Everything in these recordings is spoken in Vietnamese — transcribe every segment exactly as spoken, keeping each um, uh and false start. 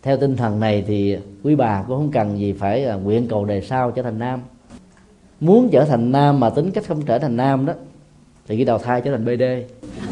Theo tinh thần này thì quý bà cũng không cần gì phải nguyện cầu đề sao trở thành nam. Muốn trở thành nam mà tính cách không trở thành nam đó thì khi đầu thai trở thành bê đê.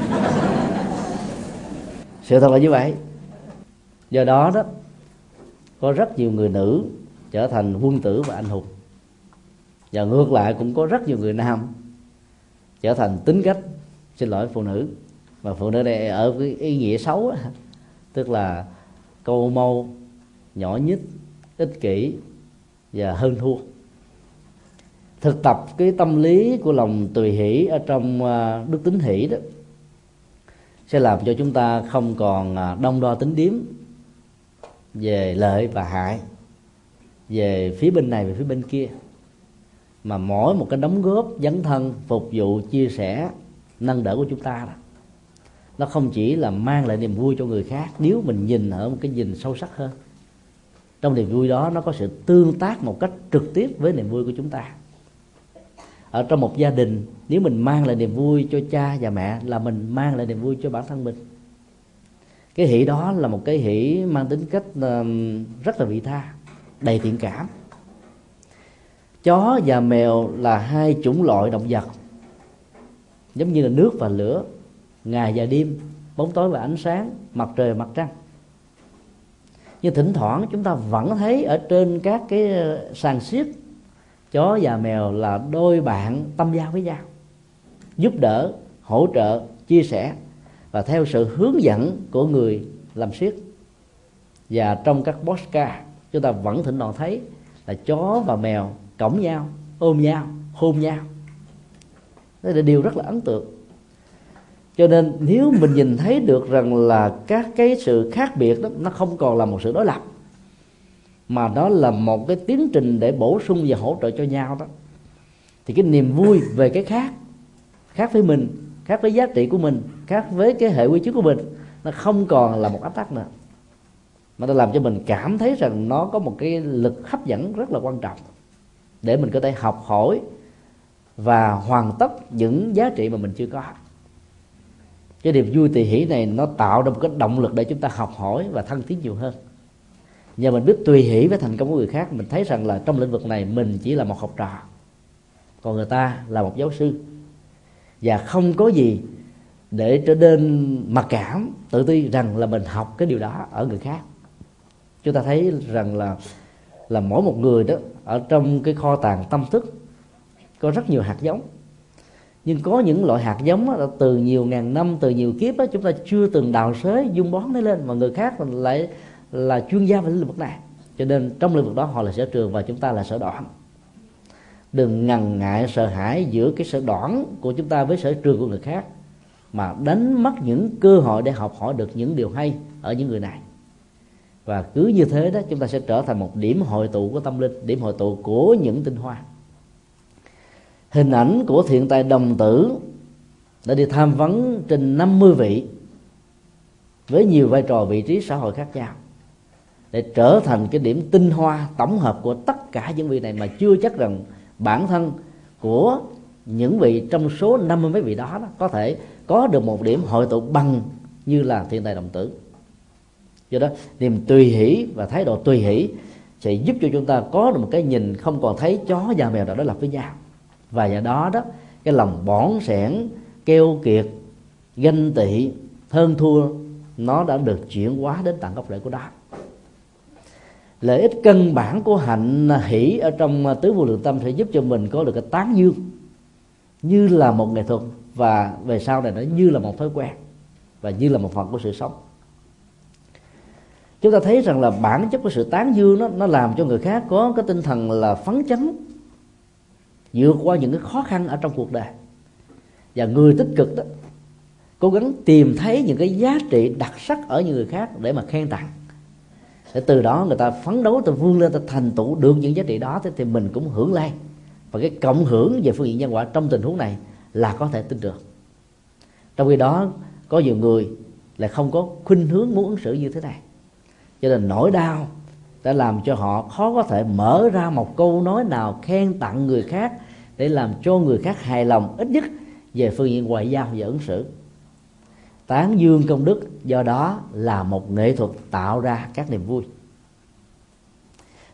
Sự thật là như vậy. Do đó đó, có rất nhiều người nữ trở thành quân tử và anh hùng, và ngược lại cũng có rất nhiều người nam trở thành tính cách, xin lỗi, phụ nữ. Và phụ nữ đây ở cái ý nghĩa xấu đó, tức là câu mâu, nhỏ nhít, ích kỷ và hơn thua. Thực tập cái tâm lý của lòng tùy hỷ ở trong đức tính hỷ đó sẽ làm cho chúng ta không còn đong đo tính điếm về lợi và hại, về phía bên này về phía bên kia, mà mỗi một cái đóng góp, dấn thân, phục vụ, chia sẻ, nâng đỡ của chúng ta đó, nó không chỉ là mang lại niềm vui cho người khác nếu mình nhìn ở một cái nhìn sâu sắc hơn. Trong niềm vui đó nó có sự tương tác một cách trực tiếp với niềm vui của chúng ta. Ở trong một gia đình, nếu mình mang lại niềm vui cho cha và mẹ là mình mang lại niềm vui cho bản thân mình. Cái hỷ đó là một cái hỷ mang tính cách rất là vị tha, đầy thiện cảm. Chó và mèo là hai chủng loại động vật, giống như là nước và lửa, ngày và đêm, bóng tối và ánh sáng, mặt trời và mặt trăng. Nhưng thỉnh thoảng chúng ta vẫn thấy ở trên các cái sàn xiếc, chó và mèo là đôi bạn tâm giao với nhau, giúp đỡ, hỗ trợ, chia sẻ và theo sự hướng dẫn của người làm xiếc. Và trong các podcast chúng ta vẫn thỉnh thoảng thấy là chó và mèo cõng nhau, ôm nhau, hôn nhau. Đó là điều rất là ấn tượng. Cho nên nếu mình nhìn thấy được rằng là các cái sự khác biệt đó, nó không còn là một sự đối lập, mà đó là một cái tiến trình để bổ sung và hỗ trợ cho nhau đó, thì cái niềm vui về cái khác, khác với mình, khác với giá trị của mình, khác với cái hệ quy chiếu của mình, nó không còn là một áp tắc nữa, mà nó làm cho mình cảm thấy rằng nó có một cái lực hấp dẫn rất là quan trọng để mình có thể học hỏi và hoàn tất những giá trị mà mình chưa có. Cái niềm vui tùy hỷ này nó tạo ra một cái động lực để chúng ta học hỏi và thăng tiến nhiều hơn. Nhờ mình biết tùy hỷ với thành công của người khác, mình thấy rằng là trong lĩnh vực này mình chỉ là một học trò, còn người ta là một giáo sư, và không có gì để trở nên mặc cảm, tự ti rằng là mình học cái điều đó ở người khác. Chúng ta thấy rằng là là mỗi một người đó ở trong cái kho tàng tâm thức có rất nhiều hạt giống, nhưng có những loại hạt giống đó, từ nhiều ngàn năm, từ nhiều kiếp đó, chúng ta chưa từng đào xới dung bón nó lên, mà người khác lại là chuyên gia về lĩnh vực này, cho nên trong lĩnh vực đó họ là sở trường và chúng ta là sở đoản. Đừng ngần ngại sợ hãi giữa cái sở đoản của chúng ta với sở trường của người khác, mà đánh mất những cơ hội để học hỏi được những điều hay ở những người này. Và cứ như thế đó, chúng ta sẽ trở thành một điểm hội tụ của tâm linh, điểm hội tụ của những tinh hoa. Hình ảnh của thiện tài đồng tử đã đi tham vấn trên năm mươi vị với nhiều vai trò vị trí xã hội khác nhau, để trở thành cái điểm tinh hoa tổng hợp của tất cả những vị này, mà chưa chắc rằng bản thân của những vị trong số năm mươi mấy vị đó, đó có thể có được một điểm hội tụ bằng như là thiện tài đồng tử. Do đó niềm tùy hỷ và thái độ tùy hỷ sẽ giúp cho chúng ta có được một cái nhìn không còn thấy chó và mèo đã đối lập với nhau, và do đó đó cái lòng bỏn sẻn, keo kiệt, ganh tị, hơn thua nó đã được chuyển hóa đến tận gốc rễ của đó. Lợi ích căn bản của hạnh hỷ ở trong tứ vô lượng tâm sẽ giúp cho mình có được cái tán dương như là một nghệ thuật, và về sau này nó như là một thói quen và như là một phần của sự sống. Chúng ta thấy rằng là bản chất của sự tán dương đó, nó làm cho người khác có cái tinh thần là phấn chấn, vượt qua những cái khó khăn ở trong cuộc đời. Và người tích cực đó cố gắng tìm thấy những cái giá trị đặc sắc ở những người khác để mà khen tặng, để từ đó người ta phấn đấu, ta vươn lên, ta thành tựu được những giá trị đó, thì mình cũng hưởng lai. Và cái cộng hưởng về phương diện nhân quả trong tình huống này là có thể tin được. Trong khi đó có nhiều người lại không có khuynh hướng muốn ứng xử như thế này, cho nên nỗi đau đã làm cho họ khó có thể mở ra một câu nói nào khen tặng người khác để làm cho người khác hài lòng, ít nhất về phương diện ngoại giao và ứng xử. Tán dương công đức do đó là một nghệ thuật tạo ra các niềm vui.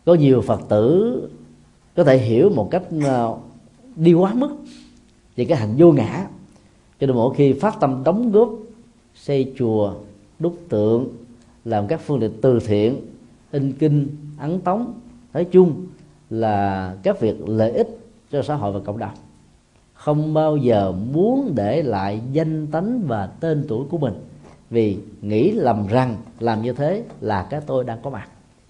Có nhiều Phật tử có thể hiểu một cách đi quá mức về cái hành vô ngã, cho nên mỗi khi phát tâm đóng góp xây chùa, đúc tượng, làm các phương tiện từ thiện, in kinh, ấn tống, nói chung là các việc lợi ích cho xã hội và cộng đồng, không bao giờ muốn để lại danh tánh và tên tuổi của mình, vì nghĩ lầm rằng làm như thế là cái tôi đang có mặt.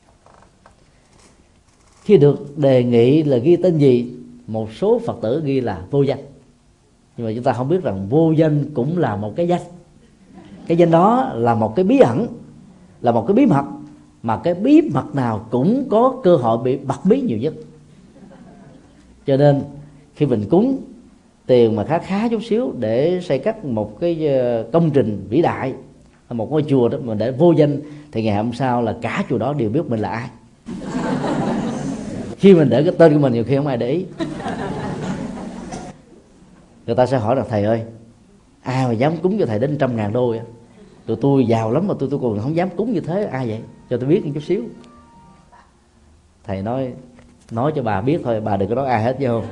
Khi được đề nghị là ghi tên gì, một số Phật tử ghi là vô danh, nhưng mà chúng ta không biết rằng vô danh cũng là một cái danh. Cái danh đó là một cái bí ẩn, là một cái bí mật, mà cái bí mật nào cũng có cơ hội bị bật bí nhiều nhất. Cho nên khi mình cúng tiền mà khá khá chút xíu để xây cất một cái công trình vĩ đại, một ngôi chùa đó, mà để vô danh, thì ngày hôm sau là cả chùa đó đều biết mình là ai. Khi mình để cái tên của mình nhiều khi không ai để ý. Người ta sẽ hỏi rằng thầy ơi, ai mà dám cúng cho thầy đến trăm ngàn đô vậy? Tụi tôi giàu lắm mà tôi tôi còn không dám cúng như thế, ai vậy? Cho tôi biết một chút xíu. Thầy nói nói cho bà biết thôi, bà đừng có nói ai hết chứ không.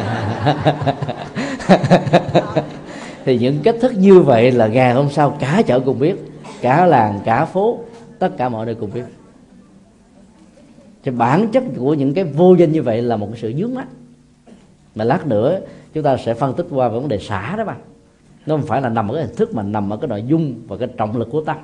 Thì những cách thức như vậy là ngày hôm sau cả chợ cùng biết, cả làng, cả phố, tất cả mọi nơi cùng biết. Thì bản chất của những cái vô danh như vậy là một cái sự vướng mắc, mà lát nữa chúng ta sẽ phân tích qua vấn đề xả đó mà. Nó không phải là nằm ở cái hình thức, mà nằm ở cái nội dung và cái trọng lực của tâm.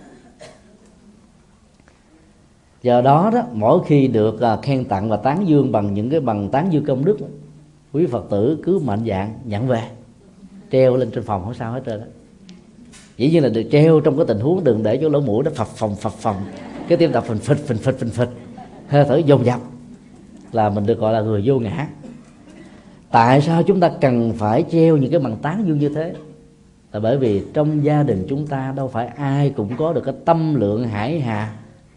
Do đó đó, mỗi khi được khen tặng và tán dương bằng những cái bằng tán dương công đức, quý Phật tử cứ mạnh dạn nhận về, treo lên trên phòng không sao hết trơn đó. Dĩ nhiên là được treo trong cái tình huống đừng để cho lỗ mũi nó phập phồng phập phồng, cái tim đập phình phịch phình phịch phình phịch, hơi thở dồn dập, là mình được gọi là người vô ngã. Tại sao chúng ta cần phải treo những cái bằng tán dương như thế? Là bởi vì trong gia đình chúng ta đâu phải ai cũng có được cái tâm lượng hải hà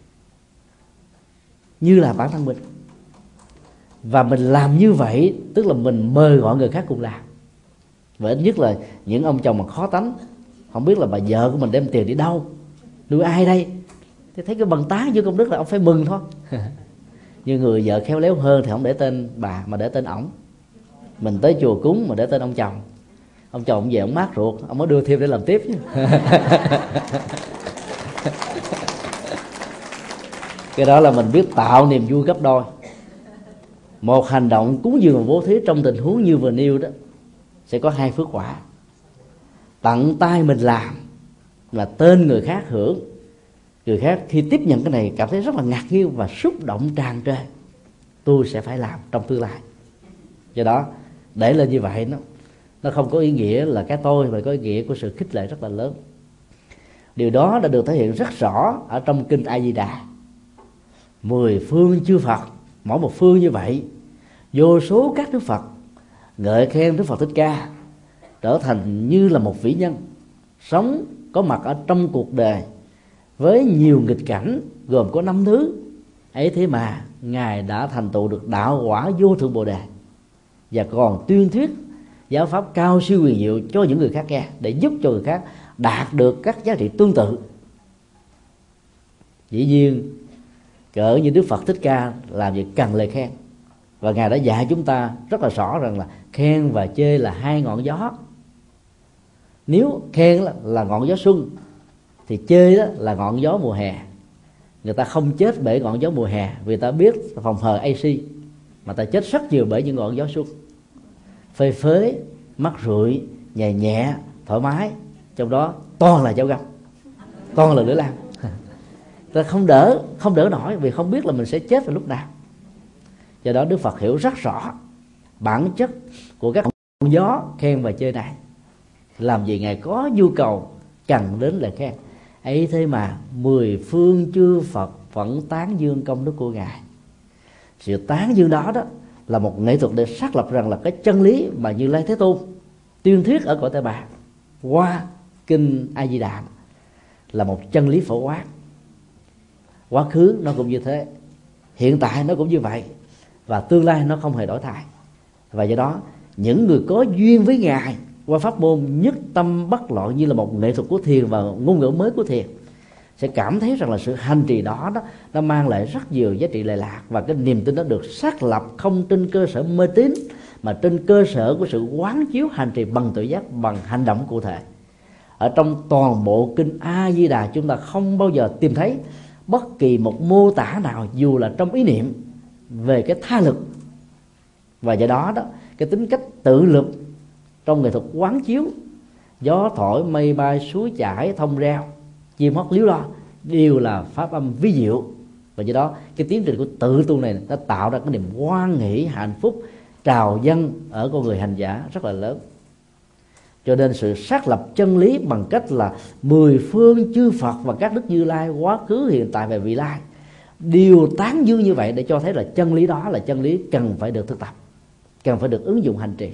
như là bản thân mình. Và mình làm như vậy tức là mình mời gọi người khác cùng làm. Và ít nhất là những ông chồng mà khó tánh, không biết là bà vợ của mình đem tiền đi đâu, nuôi ai đây, thì thấy cái bằng tán dương công đức là ông phải mừng thôi. Nhưng người vợ khéo léo hơn thì không để tên bà mà để tên ổng. Mình tới chùa cúng mà để tên ông chồng, ông chồng về ông mát ruột, ông mới đưa thêm để làm tiếp chứ. Cái đó là mình biết tạo niềm vui gấp đôi. Một hành động cúng dường và bố thí trong tình huống như vừa nêu đó sẽ có hai phước quả. Tận tay mình làm là tên người khác hưởng, người khác khi tiếp nhận cái này cảm thấy rất là ngạc nhiên và xúc động tràn trề. Tôi sẽ phải làm trong tương lai. Do đó để lên như vậy nó nó không có ý nghĩa là cái tôi, mà có ý nghĩa của sự khích lệ rất là lớn. Điều đó đã được thể hiện rất rõ ở trong kinh A Di Đà. Mười phương chư Phật, mỗi một phương như vậy, vô số các đức Phật ngợi khen Đức Phật Thích Ca trở thành như là một vĩ nhân sống có mặt ở trong cuộc đời với nhiều nghịch cảnh, gồm có năm thứ. Ấy thế mà Ngài đã thành tựu được đạo quả vô thượng Bồ Đề, và còn tuyên thuyết giáo pháp cao siêu huyền diệu cho những người khác nghe, để giúp cho người khác đạt được các giá trị tương tự. Dĩ nhiên cỡ như Đức Phật Thích Ca làm việc cần lời khen, và Ngài đã dạy chúng ta rất là rõ rằng là khen và chê là hai ngọn gió. Nếu khen là ngọn gió xuân thì chê đó là ngọn gió mùa hè. Người ta không chết bởi ngọn gió mùa hè vì ta biết phòng hờ a xê, mà ta chết rất nhiều bởi những ngọn gió xuân phơi phới, mát rượi, nhẹ nhẹ, thoải mái, trong đó toàn là dao găm, toàn là lửa lam. Ta không đỡ không đỡ nổi vì không biết là mình sẽ chết vào lúc nào. Do đó Đức Phật hiểu rất rõ bản chất của các ngọn gió khen và chê này. Làm gì Ngài có nhu cầu cần đến lời khen. Ấy thế mà mười phương chư Phật vẫn tán dương công đức của Ngài. Sự tán dương đó đó là một nghệ thuật để xác lập rằng là cái chân lý mà Như Lai Thế Tôn tuyên thuyết ở cõi Tây Bạc qua kinh A Di Đà là một chân lý phổ quát. Quá khứ nó cũng như thế, hiện tại nó cũng như vậy, và tương lai nó không hề đổi thay. Và do đó những người có duyên với Ngài qua pháp môn nhất tâm bất loạn như là một nghệ thuật của thiền và ngôn ngữ mới của thiền, sẽ cảm thấy rằng là sự hành trì đó đó nó mang lại rất nhiều giá trị lệ lạc, và cái niềm tin đó được xác lập không trên cơ sở mê tín mà trên cơ sở của sự quán chiếu hành trì bằng tự giác, bằng hành động cụ thể. Ở trong toàn bộ kinh A Di Đà, chúng ta không bao giờ tìm thấy bất kỳ một mô tả nào dù là trong ý niệm về cái tha lực, và do đó đó cái tính cách tự lực trong nghệ thuật quán chiếu gió thổi mây bay suối chảy thông reo chim hót líu lo đều là pháp âm vi diệu, và do đó cái tiến trình của tự tu này nó tạo ra cái niềm hoan hỷ hạnh phúc trào dâng ở con người hành giả rất là lớn. Cho nên sự xác lập chân lý bằng cách là mười phương chư Phật và các đức Như Lai quá khứ hiện tại và vị lai đều tán dương như vậy, để cho thấy là chân lý đó là chân lý cần phải được thực tập, cần phải được ứng dụng hành trì.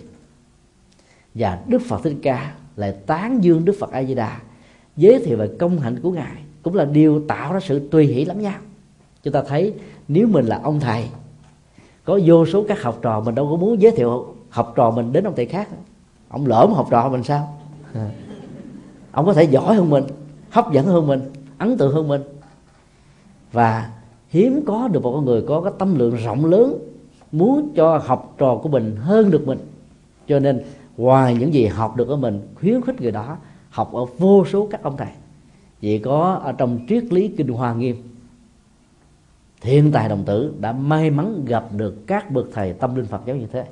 Và Đức Phật Thích Ca lại tán dương Đức Phật A Di Đà, giới thiệu về công hạnh của ngài, cũng là điều tạo ra sự tùy hỷ lắm nhau. Chúng ta thấy nếu mình là ông thầy, có vô số các học trò, mình đâu có muốn giới thiệu học trò mình đến ông thầy khác. Ông lỡ một học trò mình sao? Ông có thể giỏi hơn mình, hấp dẫn hơn mình, ấn tượng hơn mình. Và hiếm có được một con người có cái tâm lượng rộng lớn, muốn cho học trò của mình hơn được mình. Cho nên ngoài những gì học được ở mình, khuyến khích người đó học ở vô số các ông thầy. Chỉ có ở trong triết lý Kinh Hoa Nghiêm, Thiên Tài Đồng Tử đã may mắn gặp được các bậc thầy tâm linh Phật giáo như thế.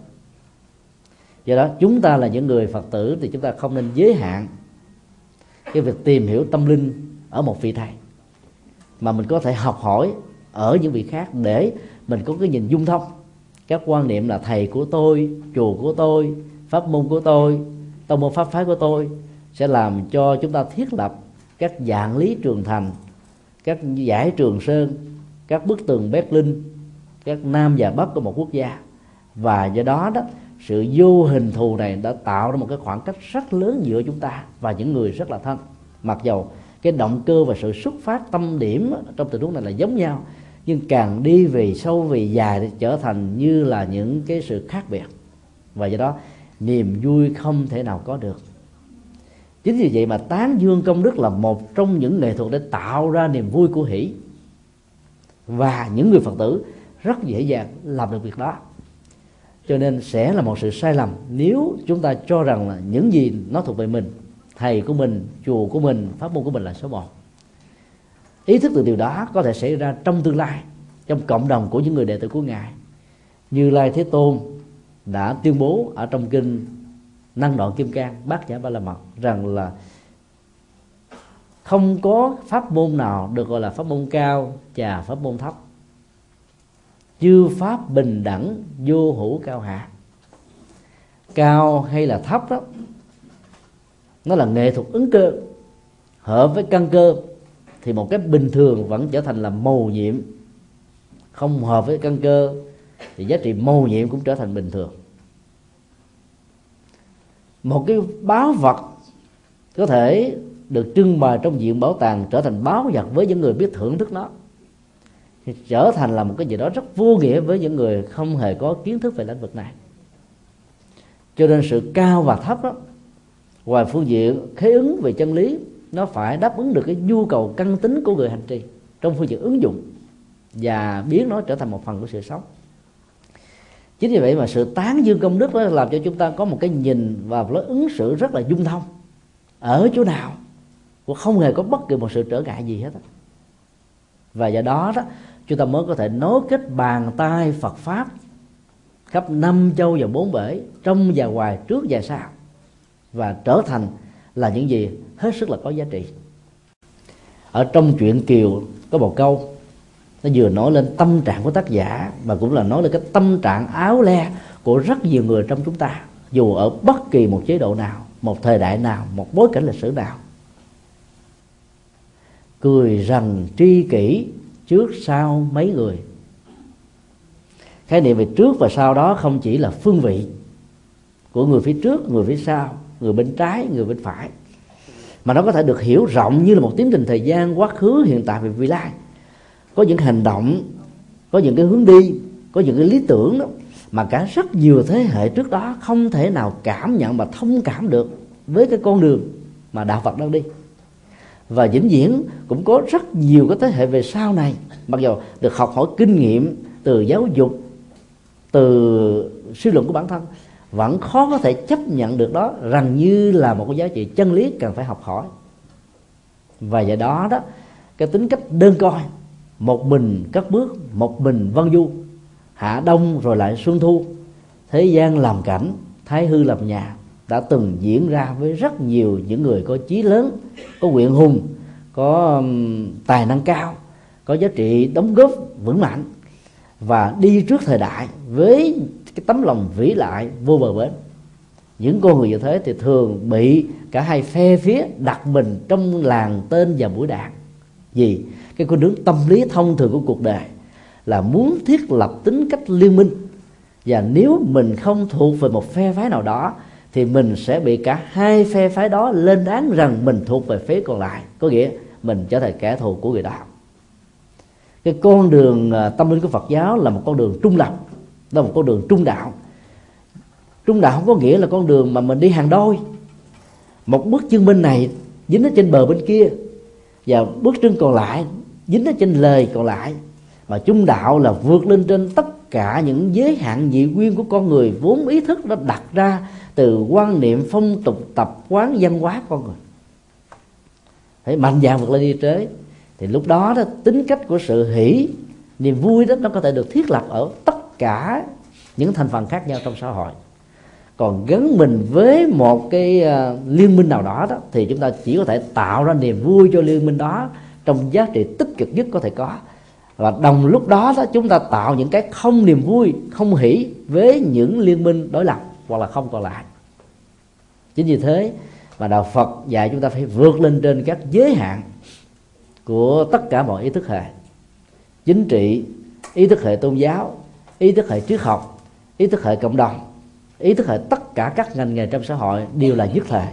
Do đó chúng ta là những người Phật tử thì chúng ta không nên giới hạn cái việc tìm hiểu tâm linh ở một vị thầy, mà mình có thể học hỏi ở những vị khác để mình có cái nhìn dung thông. Các quan niệm là thầy của tôi, chùa của tôi, pháp môn của tôi, tông môn pháp phái của tôi sẽ làm cho chúng ta thiết lập các dạng lý Trường Thành, các giải Trường Sơn, các bức tường Berlin, các Nam và Bắc của một quốc gia. Và do đó đó, sự vô hình thù này đã tạo ra một cái khoảng cách rất lớn giữa chúng ta và những người rất là thân. Mặc dầu cái động cơ và sự xuất phát tâm điểm trong tình huống này là giống nhau, nhưng càng đi về sâu về dài thì trở thành như là những cái sự khác biệt, và do đó niềm vui không thể nào có được. Chính vì vậy mà tán dương công đức là một trong những nghệ thuật để tạo ra niềm vui của hỷ, và những người Phật tử rất dễ dàng làm được việc đó. Cho nên sẽ là một sự sai lầm nếu chúng ta cho rằng là những gì nó thuộc về mình, thầy của mình, chùa của mình, pháp môn của mình là số một. Ý thức được điều đó có thể xảy ra trong tương lai, trong cộng đồng của những người đệ tử của Ngài. Như Lai Thế Tôn đã tuyên bố ở trong kinh Năng Đoạn Kim Cang Bát Nhã Ba La Mật rằng là không có pháp môn nào được gọi là pháp môn cao và pháp môn thấp. Chư pháp bình đẳng, vô hữu cao hạ. Cao hay là thấp đó, nó là nghệ thuật ứng cơ. Hợp với căn cơ thì một cái bình thường vẫn trở thành là mầu nhiệm, không hợp với căn cơ thì giá trị mầu nhiệm cũng trở thành bình thường. Một cái báu vật có thể được trưng bày trong viện bảo tàng trở thành báu vật với những người biết thưởng thức nó, thì trở thành là một cái gì đó rất vô nghĩa với những người không hề có kiến thức về lĩnh vực này. Cho nên sự cao và thấp đó, ngoài phương diện khế ứng về chân lý, nó phải đáp ứng được cái nhu cầu căn tính của người hành trì trong phương diện ứng dụng và biến nó trở thành một phần của sự sống. Chính vì vậy mà sự tán dương công đức đó làm cho chúng ta có một cái nhìn và lối ứng xử rất là dung thông. Ở chỗ nào cũng không hề có bất kỳ một sự trở ngại gì hết. Và do đó đó chúng ta mới có thể nối kết bàn tay Phật Pháp khắp năm châu và bốn bể, trong và ngoài, trước và sau, và trở thành là những gì hết sức là có giá trị. Ở trong truyện Kiều có một câu, nó vừa nói lên tâm trạng của tác giả, mà cũng là nói lên cái tâm trạng áo le của rất nhiều người trong chúng ta, dù ở bất kỳ một chế độ nào, một thời đại nào, một bối cảnh lịch sử nào. Cười rằng tri kỷ trước sau mấy người. Khái niệm về trước và sau đó không chỉ là phương vị của người phía trước, người phía sau, người bên trái, người bên phải, mà nó có thể được hiểu rộng như là một tiến trình thời gian quá khứ, hiện tại và vị lai. Có những hành động, có những cái hướng đi, có những cái lý tưởng đó mà cả rất nhiều thế hệ trước đó không thể nào cảm nhận và thông cảm được với cái con đường mà đạo Phật đang đi. và vĩnh viễn cũng có rất nhiều cái thế hệ về sau này, mặc dù được học hỏi kinh nghiệm từ giáo dục, từ suy luận của bản thân, vẫn khó có thể chấp nhận được đó rằng như là một cái giá trị chân lý cần phải học hỏi. Và do đó đó, cái tính cách đơn coi, một mình cất bước, một mình vân du, hạ đông rồi lại xuân thu, thế gian làm cảnh, thái hư làm nhà, đã từng diễn ra với rất nhiều những người có chí lớn, có nguyện hùng, có um, tài năng cao, có giá trị đóng góp vững mạnh, và đi trước thời đại với cái tấm lòng vĩ đại vô bờ bến. Những con người như thế thì thường bị cả hai phe phía đặt mình trong làng tên và mũi đạn. Vì cái con đường tâm lý thông thường của cuộc đời là muốn thiết lập tính cách liên minh, và nếu mình không thuộc về một phe phái nào đó thì mình sẽ bị cả hai phe phái đó lên án rằng mình thuộc về phía còn lại, có nghĩa mình trở thành kẻ thù của người đó. Cái con đường tâm linh của Phật giáo là một con đường trung lập, là một con đường trung đạo. Trung đạo không có nghĩa là con đường mà mình đi hàng đôi, một bước chân bên này dính ở trên bờ bên kia, và bước chân còn lại dính ở trên lề còn lại. Mà trung đạo là vượt lên trên tất cả những giới hạn nhị nguyên của con người, vốn ý thức đã đặt ra từ quan niệm, phong tục, tập quán, văn hóa con người. Phải mạnh dạn vượt lên đi trế, thì lúc đó, đó tính cách của sự hỷ, niềm vui đó nó có thể được thiết lập ở tất cả những thành phần khác nhau trong xã hội. Còn gắn mình với một cái uh, liên minh nào đó, đó thì chúng ta chỉ có thể tạo ra niềm vui cho liên minh đó trong giá trị tích cực nhất có thể có, và đồng lúc đó, đó chúng ta tạo những cái không niềm vui, không hỷ với những liên minh đối lập hoặc là không còn lại. Chính vì thế mà đạo Phật dạy chúng ta phải vượt lên trên các giới hạn của tất cả mọi ý thức hệ: chính trị, ý thức hệ tôn giáo, ý thức hệ triết học, ý thức hệ cộng đồng, ý thức hệ tất cả các ngành nghề trong xã hội đều là nhất thể.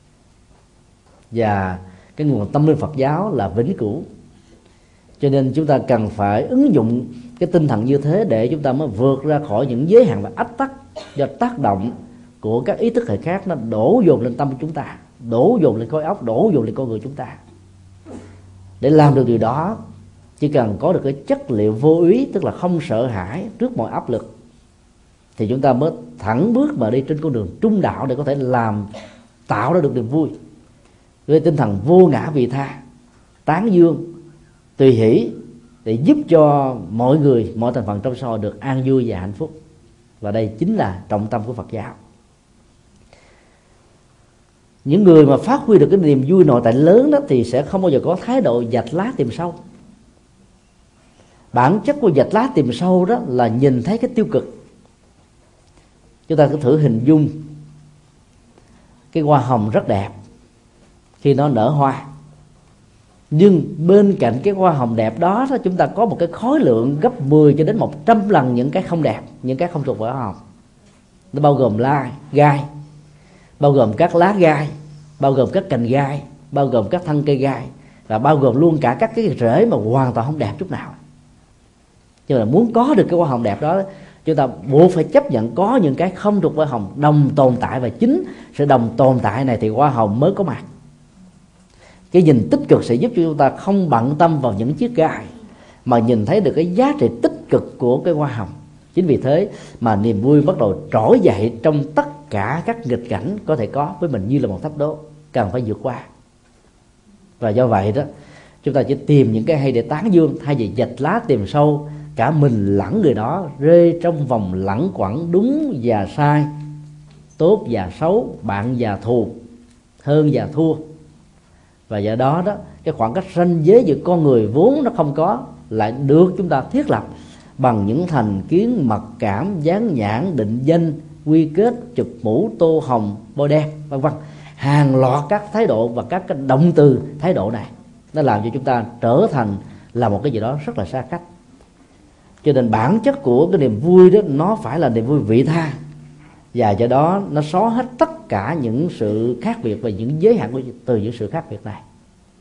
Và cái nguồn tâm linh Phật giáo là vĩnh cửu, cho nên chúng ta cần phải ứng dụng cái tinh thần như thế để chúng ta mới vượt ra khỏi những giới hạn và ách tắc do tác động của các ý thức hệ khác nó đổ dồn lên tâm của chúng ta, đổ dồn lên khối óc, đổ dồn lên con người chúng ta. Để làm được điều đó, chỉ cần có được cái chất liệu vô úy, tức là không sợ hãi trước mọi áp lực, thì chúng ta mới thẳng bước mà đi trên con đường trung đạo để có thể làm tạo ra được niềm vui với tinh thần vô ngã vị tha, tán dương, tùy hỷ, để giúp cho mọi người, mọi thành phần trong xã hội được an vui và hạnh phúc. Và đây chính là trọng tâm của Phật giáo. Những người mà phát huy được cái niềm vui nội tại lớn đó thì sẽ không bao giờ có thái độ vạch lá tìm sâu. Bản chất của vạch lá tìm sâu đó là nhìn thấy cái tiêu cực. Chúng ta cứ thử hình dung cái hoa hồng rất đẹp khi nó nở hoa, nhưng bên cạnh cái hoa hồng đẹp đó, đó chúng ta có một cái khối lượng gấp mười cho đến một trăm lần những cái không đẹp, những cái không thuộc về hoa hồng. Nó bao gồm lá gai, bao gồm các lá gai, bao gồm các cành gai, bao gồm các thân cây gai, và bao gồm luôn cả các cái rễ mà hoàn toàn không đẹp chút nào. Nhưng mà muốn có được cái hoa hồng đẹp đó, chúng ta buộc phải chấp nhận có những cái không thuộc về hoa hồng đồng tồn tại, và chính sự đồng tồn tại này thì hoa hồng mới có mặt. Cái nhìn tích cực sẽ giúp cho chúng ta không bận tâm vào những chiếc gai, mà nhìn thấy được cái giá trị tích cực của cái hoa hồng. Chính vì thế mà niềm vui bắt đầu trỗi dậy trong tất cả các nghịch cảnh có thể có với mình như là một thách đố cần phải vượt qua. Và do vậy đó, chúng ta chỉ tìm những cái hay để tán dương, thay vì vạch lá tìm sâu, cả mình lẫn người đó rơi trong vòng lẳng quẩn đúng và sai, tốt và xấu, bạn và thù, hơn và thua. Và do đó đó, cái khoảng cách ranh giới giữa con người vốn nó không có, lại được chúng ta thiết lập bằng những thành kiến, mặc cảm, dán nhãn, định danh, quy kết, chụp mũ, tô hồng, bôi đen, vân vân. Hàng loạt các thái độ và các cái động từ thái độ này nó làm cho chúng ta trở thành là một cái gì đó rất là xa cách. Cho nên bản chất của cái niềm vui đó nó phải là niềm vui vị tha, và do đó nó xóa hết tất cả những sự khác biệt và những giới hạn của từ những sự khác biệt này.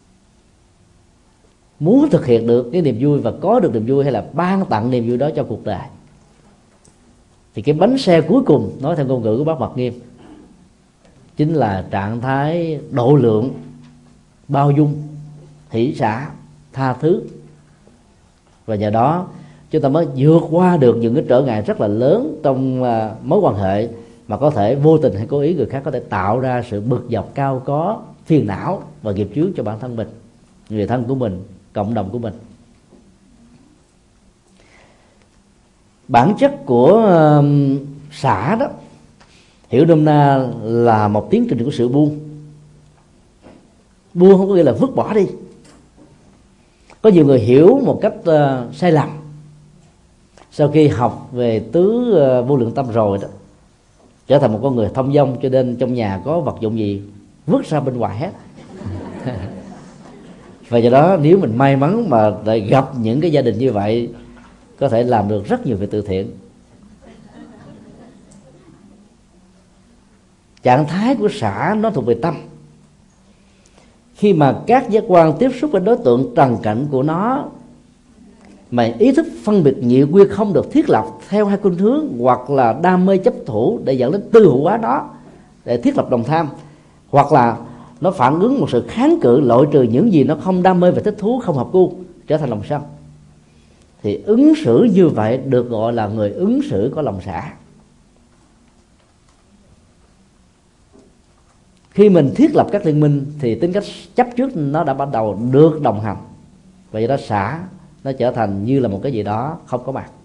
Muốn thực hiện được cái niềm vui và có được niềm vui, hay là ban tặng niềm vui đó cho cuộc đời, thì cái bánh xe cuối cùng, nói theo ngôn ngữ của Bác Mật Nghiêm, chính là trạng thái độ lượng, bao dung hỷ xả, tha thứ, và nhờ đó chúng ta mới vượt qua được những cái trở ngại rất là lớn trong mối quan hệ mà có thể vô tình hay cố ý người khác có thể tạo ra sự bực dọc, cao có, phiền não và nghiệp chướng cho bản thân mình, người thân của mình, cộng đồng của mình. Bản chất của uh, xả đó, hiểu nôm na là một tiến trình của sự buông. Buông không có nghĩa là vứt bỏ đi. Có nhiều người hiểu một cách uh, sai lầm. Sau khi học về tứ uh, vô lượng tâm rồi đó, trở thành một con người thông dong, cho nên trong nhà có vật dụng gì vứt ra bên ngoài hết. Và do đó nếu mình may mắn mà lại gặp những cái gia đình như vậy, có thể làm được rất nhiều việc từ thiện. Trạng thái của xả nó thuộc về tâm. Khi mà các giác quan tiếp xúc với đối tượng trần cảnh của nó, mà ý thức phân biệt nhị quy không được thiết lập theo hai khuynh hướng, hoặc là đam mê chấp thủ để dẫn đến tư hữu hóa nó để thiết lập đồng tham, hoặc là nó phản ứng một sự kháng cự, loại trừ những gì nó không đam mê và thích thú, không hợp gu, trở thành lòng sân, thì ứng xử như vậy được gọi là người ứng xử có lòng xả. Khi mình thiết lập các liên minh thì tính cách chấp trước nó đã bắt đầu được đồng hành, và do đó xả nó trở thành như là một cái gì đó không có mặt.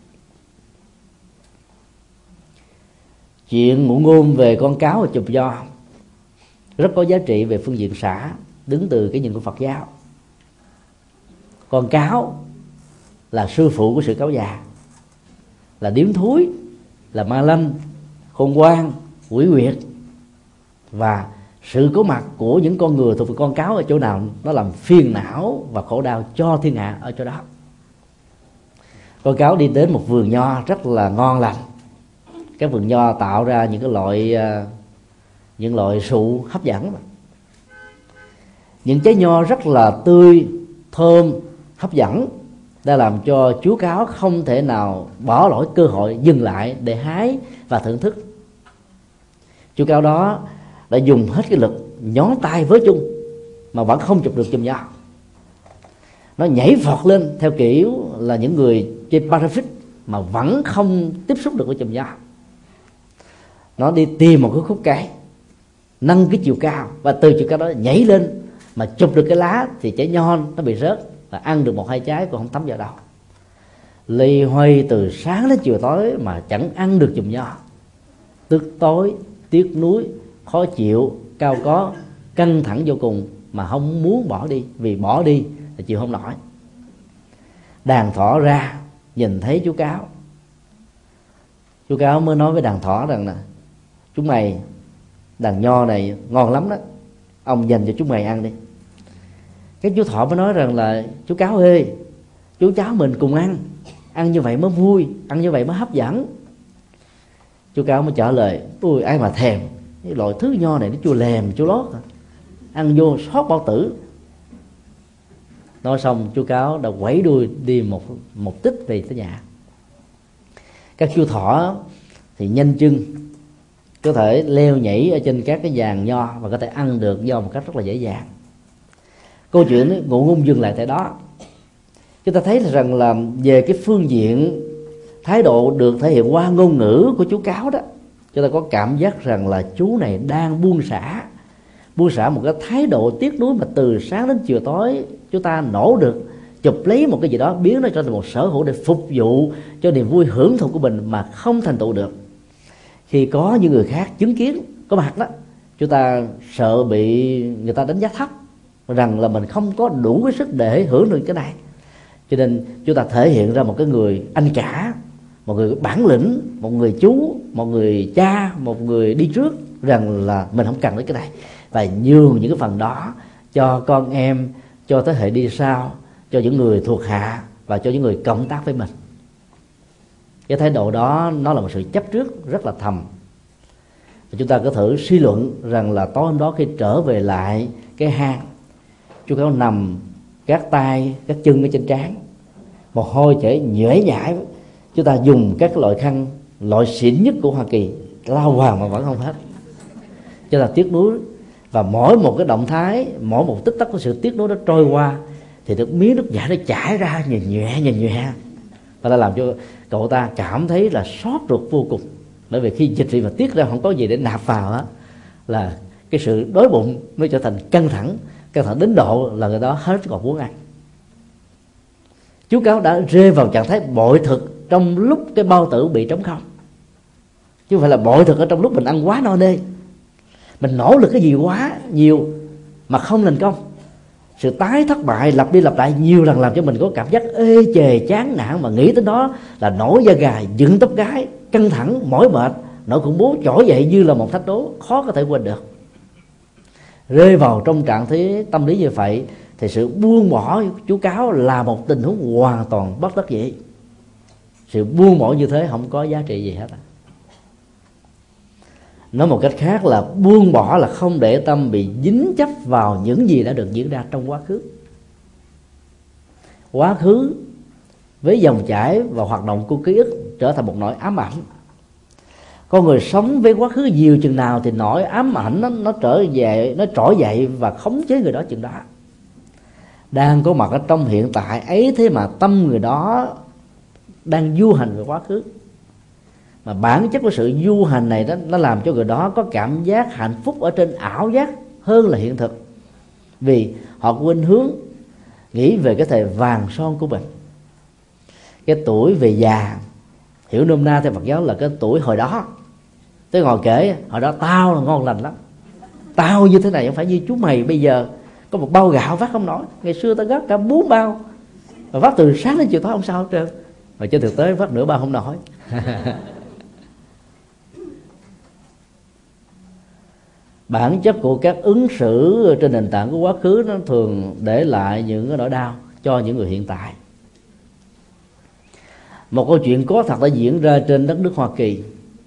Chuyện ngụ ngôn về con cáo và chùm nho rất có giá trị về phương diện xả, đứng từ cái nhìn của Phật giáo. Con cáo là sư phụ của sự cáo già, là điếm thúi, là ma lanh, khôn ngoan, quỷ quyệt, và sự có mặt của những con người thuộc về con cáo ở chỗ nào nó làm phiền não và khổ đau cho thiên hạ ở chỗ đó. Con cáo đi đến một vườn nho rất là ngon lành. Các vườn nho tạo ra những cái loại những loại sụ hấp dẫn, những trái nho rất là tươi, thơm, hấp dẫn, đã làm cho chú cáo không thể nào bỏ lỡ cơ hội dừng lại để hái và thưởng thức. Chú cáo đó đã dùng hết cái lực nhón tay với chung mà vẫn không chụp được chùm nho. Nó nhảy vọt lên theo kiểu là những người chơi parafit mà vẫn không tiếp xúc được với chùm nho. Nó đi tìm một cái khúc cây, nâng cái chiều cao, và từ chiều cao đó nhảy lên mà chụp được cái lá thì trái nho nó bị rớt, và ăn được một hai trái còn không thấm vào đâu. Lì hoay từ sáng đến chiều tối mà chẳng ăn được chùm nho, tức tối, tiếc nuối, khó chịu, cao có, căng thẳng vô cùng mà không muốn bỏ đi, vì bỏ đi là chịu không nổi. Đàn thỏ ra nhìn thấy chú cáo, chú cáo mới nói với đàn thỏ rằng là chúng mày, đàn nho này ngon lắm đó, ông dành cho chúng mày ăn đi. Cái chú thỏ mới nói rằng là chú cáo ơi, chú cháu mình cùng ăn, ăn như vậy mới vui, ăn như vậy mới hấp dẫn. Chú cáo mới trả lời, ui ai mà thèm, cái loại thứ nho này nó chua lèm chua lót, ăn vô sót bao tử. Nói xong chú cáo đã quẩy đuôi đi một một tích về tới nhà. Các chú thỏ thì nhanh chân, có thể leo nhảy ở trên các cái giàn nho và có thể ăn được nho một cách rất là dễ dàng. Câu chuyện ngụ ngôn dừng lại tại đó. Chúng ta thấy rằng là về cái phương diện thái độ được thể hiện qua ngôn ngữ của chú cáo đó, chúng ta có cảm giác rằng là chú này đang buông xả, buông xả một cái thái độ tiếc nuối mà từ sáng đến chiều tối chúng ta nỗ được chụp lấy một cái gì đó, biến nó trở thành một sở hữu để phục vụ cho niềm vui hưởng thụ của mình mà không thành tựu được. Khi có những người khác chứng kiến có mặt đó, chúng ta sợ bị người ta đánh giá thấp, rằng là mình không có đủ cái sức để hưởng được cái này, cho nên chúng ta thể hiện ra một cái người anh cả, một người bản lĩnh, một người chú, một người cha, một người đi trước, rằng là mình không cần đến cái này, và nhường những cái phần đó cho con em, cho thế hệ đi sau, cho những người thuộc hạ và cho những người cộng tác với mình. Cái thái độ đó nó là một sự chấp trước rất là thầm. Và chúng ta có thử suy luận rằng là tối hôm đó khi trở về lại cái hang, chú cáo nằm gác tay gác chân ở trên trán, một hôi chảy nhễ nhại. Chúng ta dùng các loại khăn loại xịn nhất của Hoa Kỳ lau vào mà vẫn không hết. Chúng ta tiếc nuối, và mỗi một cái động thái, mỗi một tích tắc của sự tiếc nuối đó trôi qua thì được miếng nước giải nó chảy ra nhẹ nhẹ nhẹ nhẹ, và đã làm cho cậu ta cảm thấy là xót ruột vô cùng. Bởi vì khi dịch vị mà tiết ra không có gì để nạp vào á, là cái sự đói bụng nó trở thành căng thẳng, căng thẳng đến độ là người đó hết còn muốn ăn. Chú cáo đã rơi vào trạng thái bội thực trong lúc cái bao tử bị trống không, chứ không phải là bội thực ở trong lúc mình ăn quá no nê, mình nỗ lực cái gì quá nhiều mà không thành công. Sự tái thất bại lặp đi lặp lại nhiều lần làm cho mình có cảm giác ê chề chán nản, mà nghĩ tới đó là nổi da gà, dựng tóc gái, căng thẳng, mỏi mệt, nỗi khủng bố trỗi dậy như là một thách đố khó có thể quên được. Rơi vào trong trạng thái tâm lý như vậy thì sự buông bỏ chú cáo là một tình huống hoàn toàn bất đắc dĩ. Sự buông bỏ như thế không có giá trị gì hết. Nói một cách khác là buông bỏ là không để tâm bị dính chấp vào những gì đã được diễn ra trong quá khứ. Quá khứ với dòng chảy và hoạt động của ký ức trở thành một nỗi ám ảnh. Con người sống với quá khứ nhiều chừng nào thì nỗi ám ảnh nó, nó trở về, nó trỗi dậy và khống chế người đó chừng đó. Đang có mặt ở trong hiện tại ấy, thế mà tâm người đó đang du hành về quá khứ. Mà bản chất của sự du hành này đó, nó làm cho người đó có cảm giác hạnh phúc ở trên ảo giác hơn là hiện thực. Vì họ quên hướng nghĩ về cái thời vàng son của mình. Cái tuổi về già, hiểu nôm na theo Phật giáo là cái tuổi hồi đó. Tới ngồi kể hồi đó tao là ngon lành lắm, tao như thế này không phải như chú mày bây giờ có một bao gạo vác không nổi, ngày xưa tao gác cả bốn bao và vác từ sáng đến chiều tối không sao hết trơn, mà trên thực tế vác nửa bao không nổi. Bản chất của các ứng xử trên nền tảng của quá khứ nó thường để lại những cái nỗi đau cho những người hiện tại. Một câu chuyện có thật đã diễn ra trên đất nước Hoa Kỳ.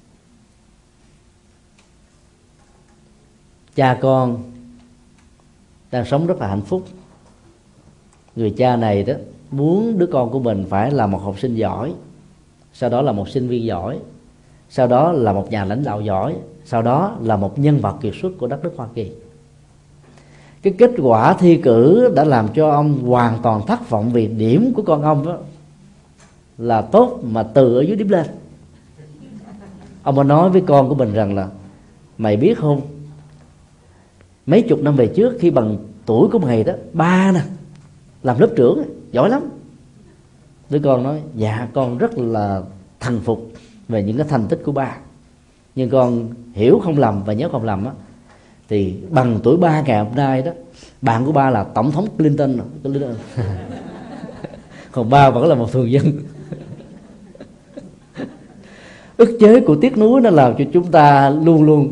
Cha con đang sống rất là hạnh phúc. Người cha này đó muốn đứa con của mình phải là một học sinh giỏi, sau đó là một sinh viên giỏi, sau đó là một nhà lãnh đạo giỏi, sau đó là một nhân vật kiệt xuất của đất nước Hoa Kỳ. Cái kết quả thi cử đã làm cho ông hoàn toàn thất vọng, vì điểm của con ông đó là tốt mà từ ở dưới điểm lên. Ông đã nói với con của mình rằng là mày biết không, mấy chục năm về trước khi bằng tuổi của mày đó, ba nè làm lớp trưởng giỏi lắm. Đứa con nói dạ con rất là thần phục về những cái thành tích của ba, nhưng con hiểu không lầm và nhớ không lầm á, thì bằng tuổi ba ngày hôm nay đó, bạn của ba là tổng thống Clinton, còn ba vẫn là một thường dân. Ức chế của tiếc nuối nó làm cho chúng ta luôn luôn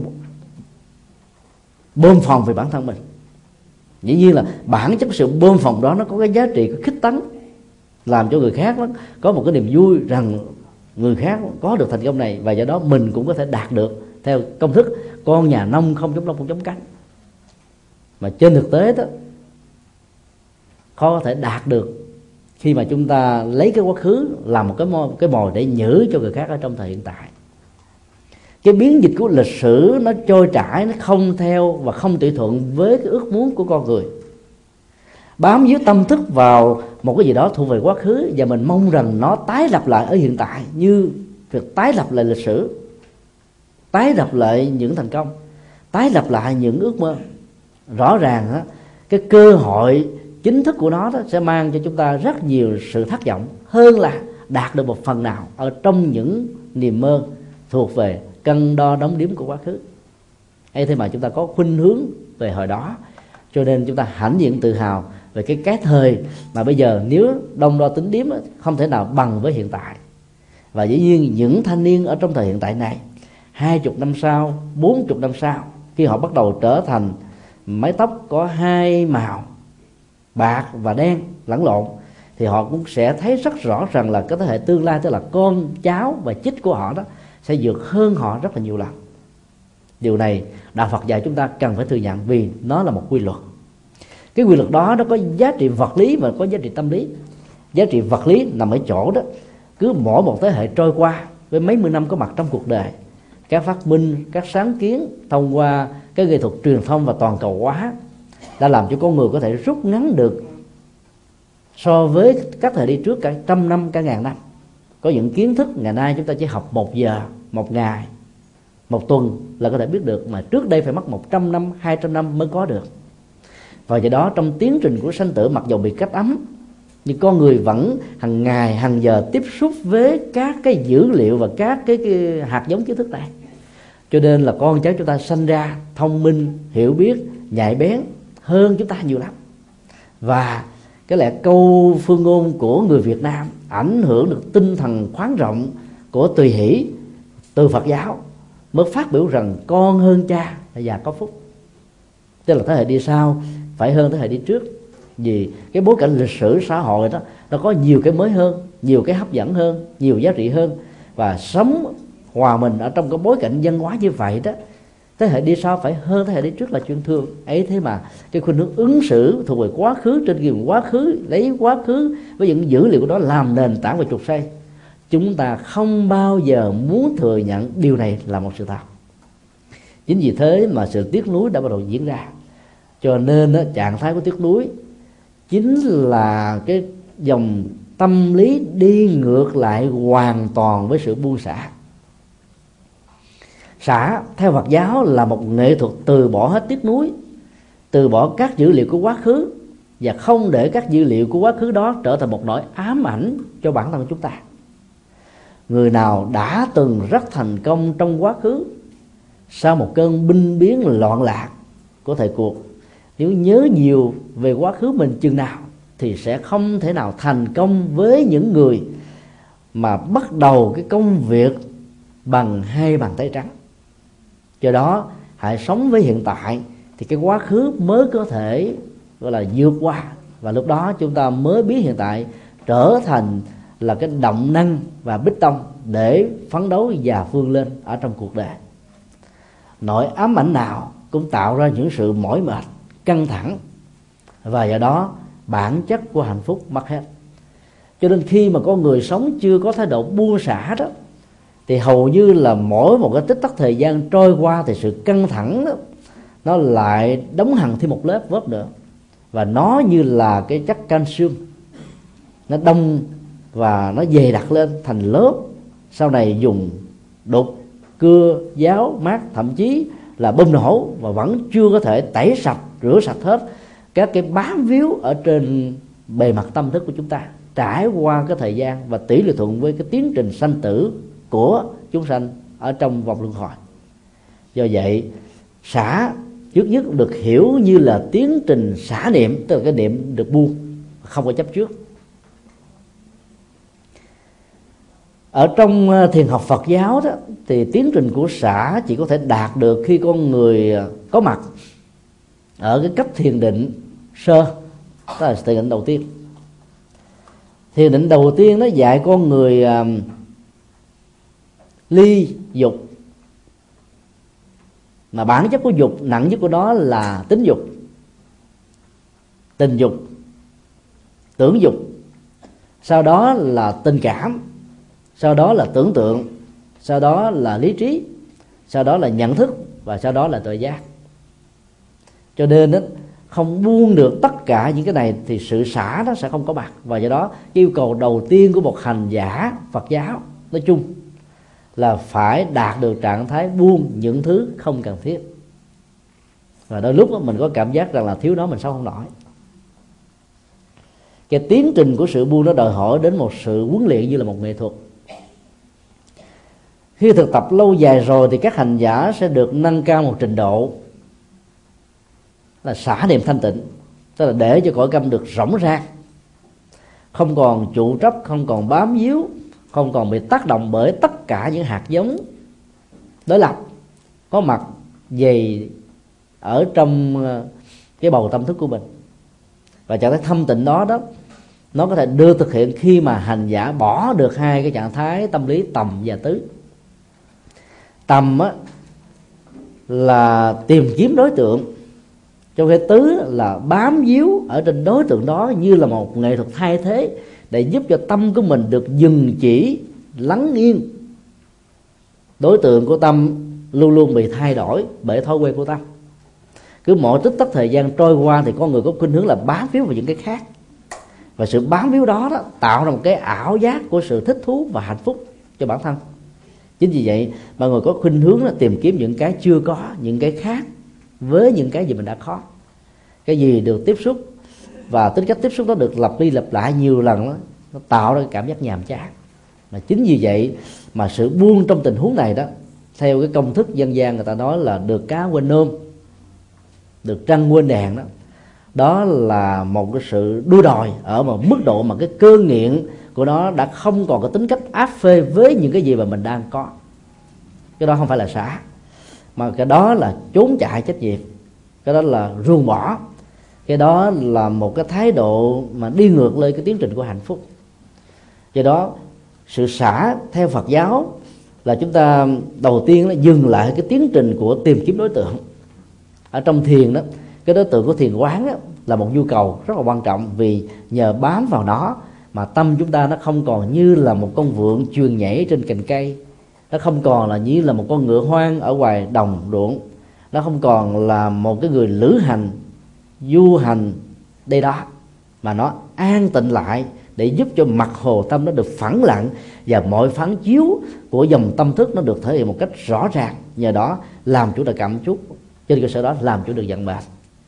bơm phòng về bản thân mình. Dĩ nhiên là bản chất sự bơm phòng đó nó có cái giá trị, có khích tấn, làm cho người khác đó có một cái niềm vui rằng người khác có được thành công này, và do đó mình cũng có thể đạt được theo công thức con nhà nông không chống lông không chống cánh. Mà trên thực tế đó khó có thể đạt được khi mà chúng ta lấy cái quá khứ làm một cái mồi, cái mồi để nhử cho người khác ở trong thời hiện tại. Cái biến dịch của lịch sử nó trôi chảy, nó không theo và không tùy thuận với cái ước muốn của con người, bám víu tâm thức vào một cái gì đó thuộc về quá khứ, và mình mong rằng nó tái lập lại ở hiện tại, như việc tái lập lại lịch sử, tái lập lại những thành công, tái lập lại những ước mơ. Rõ ràng á, cái cơ hội chính thức của nó đó sẽ mang cho chúng ta rất nhiều sự thất vọng hơn là đạt được một phần nào ở trong những niềm mơ thuộc về cân đo đóng đếm của quá khứ. Hay thế mà chúng ta có khuynh hướng về hồi đó, cho nên chúng ta hãnh diện tự hào về cái cái thời mà bây giờ nếu đông đo tính điếm không thể nào bằng với hiện tại. Và dĩ nhiên những thanh niên ở trong thời hiện tại này, hai chục năm sau, bốn chục năm sau, khi họ bắt đầu trở thành mái tóc có hai màu bạc và đen lẫn lộn, thì họ cũng sẽ thấy rất rõ rằng là cái thế hệ tương lai, tức là con cháu và chích của họ đó, sẽ vượt hơn họ rất là nhiều lần. Điều này đạo Phật dạy chúng ta cần phải thừa nhận, vì nó là một quy luật. Cái quy luật đó nó có giá trị vật lý và có giá trị tâm lý. Giá trị vật lý nằm ở chỗ đó, cứ mỗi một thế hệ trôi qua với mấy mươi năm có mặt trong cuộc đời, các phát minh, các sáng kiến thông qua cái nghệ thuật truyền thông và toàn cầu hóa đã làm cho con người có thể rút ngắn được so với các thời đi trước cả trăm năm, cả ngàn năm. Có những kiến thức ngày nay chúng ta chỉ học một giờ, một ngày, một tuần là có thể biết được, mà trước đây phải mất một trăm năm, hai trăm năm mới có được. Và do đó trong tiến trình của sanh tử, mặc dù bị cách ấm, nhưng con người vẫn hàng ngày, hàng giờ tiếp xúc với các cái dữ liệu và các cái, cái hạt giống kiến thức này. Cho nên là con cháu chúng ta sanh ra thông minh, hiểu biết, nhạy bén hơn chúng ta nhiều lắm. Và cái lẽ câu phương ngôn của người Việt Nam ảnh hưởng được tinh thần khoáng rộng của tùy hỷ từ Phật giáo mới phát biểu rằng con hơn cha và có phúc. Tức là thế hệ đi sau phải hơn thế hệ đi trước, vì cái bối cảnh lịch sử xã hội đó nó có nhiều cái mới hơn, nhiều cái hấp dẫn hơn, nhiều giá trị hơn. Và sống hòa mình ở trong cái bối cảnh văn hóa như vậy đó, thế hệ đi sau phải hơn thế hệ đi trước là chuyện thường ấy. Thế mà cái khuynh hướng ứng xử thuộc về quá khứ, trên kinh nghiệm quá khứ, lấy quá khứ với những dữ liệu của đó làm nền tảng và trục xây, chúng ta không bao giờ muốn thừa nhận điều này là một sự thật. Chính vì thế mà sự tiếc nuối đã bắt đầu diễn ra. Cho nên đó, trạng thái của tiếc nuối chính là cái dòng tâm lý đi ngược lại hoàn toàn với sự buông xả. Xả theo Phật giáo là một nghệ thuật từ bỏ hết tiếc nuối, từ bỏ các dữ liệu của quá khứ, và không để các dữ liệu của quá khứ đó trở thành một nỗi ám ảnh cho bản thân chúng ta. Người nào đã từng rất thành công trong quá khứ, sau một cơn binh biến loạn lạc của thời cuộc, nếu nhớ nhiều về quá khứ mình chừng nào thì sẽ không thể nào thành công với những người mà bắt đầu cái công việc bằng hai bàn tay trắng. Do đó hãy sống với hiện tại thì cái quá khứ mới có thể gọi là vượt qua, và lúc đó chúng ta mới biết hiện tại trở thành là cái động năng và bích tông để phấn đấu và vươn lên ở trong cuộc đời. Nỗi ám ảnh nào cũng tạo ra những sự mỏi mệt, căng thẳng, và do đó bản chất của hạnh phúc mất hết. Cho nên khi mà con người sống chưa có thái độ buông xả đó, thì hầu như là mỗi một cái tích tắc thời gian trôi qua thì sự căng thẳng đó, nó lại đóng hằn thêm một lớp vớt nữa. Và nó như là cái chất canxi, nó đông và nó dày đặc lên thành lớp, sau này dùng đục, cưa, giáo, mát, thậm chí là bơm nổ, và vẫn chưa có thể tẩy sạch, rửa sạch hết các cái bám víu ở trên bề mặt tâm thức của chúng ta, trải qua cái thời gian và tỷ lệ thuận với cái tiến trình sanh tử của chúng sanh ở trong vòng luân hồi. Do vậy xả trước nhất được hiểu như là tiến trình xả niệm, tức là cái niệm được buông, không có chấp trước. Ở trong thiền học Phật giáo đó, thì tiến trình của xả chỉ có thể đạt được khi con người có mặt ở cái cấp thiền định sơ, đó là thiền định đầu tiên. Thiền định đầu tiên nó dạy con người uh, ly dục, mà bản chất của dục nặng nhất của nó là tính dục, tình dục, tưởng dục, sau đó là tình cảm, sau đó là tưởng tượng, sau đó là lý trí, sau đó là nhận thức, và sau đó là tự giác. Cho nên đó, không buông được tất cả những cái này thì sự xả nó sẽ không có mặt. Và do đó yêu cầu đầu tiên của một hành giả Phật giáo nói chung là phải đạt được trạng thái buông những thứ không cần thiết. Và đôi lúc đó, mình có cảm giác rằng là thiếu nó mình sống không nổi. Cái tiến trình của sự buông nó đòi hỏi đến một sự huấn luyện như là một nghệ thuật. Khi thực tập lâu dài rồi thì các hành giả sẽ được nâng cao một trình độ là xả niệm thanh tịnh, tức là để cho cõi tâm được rỗng rang, không còn trụ chấp, không còn bám víu, không còn bị tác động bởi tất cả những hạt giống đối lập có mặt dày ở trong cái bầu tâm thức của mình. Và trạng thái thanh tịnh đó đó nó có thể được thực hiện khi mà hành giả bỏ được hai cái trạng thái tâm lý tầm và tứ. Tầm á, là tìm kiếm đối tượng, trong khi tứ là bám víu ở trên đối tượng đó như là một nghệ thuật thay thế để giúp cho tâm của mình được dừng chỉ, lắng yên. Đối tượng của tâm luôn luôn bị thay đổi bởi thói quen của tâm. Cứ mỗi tích tắc thời gian trôi qua thì con người có khuynh hướng là bám víu vào những cái khác, Và sự bám víu đó, đó tạo ra một cái ảo giác của sự thích thú và hạnh phúc cho bản thân. Chính vì vậy mọi người có khuynh hướng là tìm kiếm những cái chưa có, những cái khác với những cái gì mình đã có. Cái gì được tiếp xúc và tính cách tiếp xúc đó được lặp đi lặp lại nhiều lần đó, nó tạo ra cái cảm giác nhàm chán. Mà chính vì vậy mà sự buông trong tình huống này đó, theo cái công thức dân gian người ta nói là được cá quên nôm, được trăng quên đèn đó, đó là một cái sự đua đòi ở một mức độ mà cái cơn nghiện của nó đã không còn có tính cách áp phê với những cái gì mà mình đang có. Cái đó không phải là xả, mà cái đó là trốn chạy trách nhiệm, cái đó là ruồng bỏ, cái đó là một cái thái độ mà đi ngược lên cái tiến trình của hạnh phúc. Do đó sự xả theo Phật giáo là chúng ta đầu tiên là dừng lại cái tiến trình của tìm kiếm đối tượng. Ở trong thiền đó, cái đối tượng của thiền quán đó, là một nhu cầu rất là quan trọng, vì nhờ bám vào nó mà tâm chúng ta nó không còn như là một con vượn chuyền nhảy trên cành cây, nó không còn là như là một con ngựa hoang ở ngoài đồng ruộng, nó không còn là một cái người lữ hành du hành đây đó, mà nó an tịnh lại để giúp cho mặt hồ tâm nó được phẳng lặng, và mọi phán chiếu của dòng tâm thức nó được thể hiện một cách rõ ràng. Nhờ đó làm chủ được cảm xúc, trên cơ sở đó làm chủ được vận mệnh.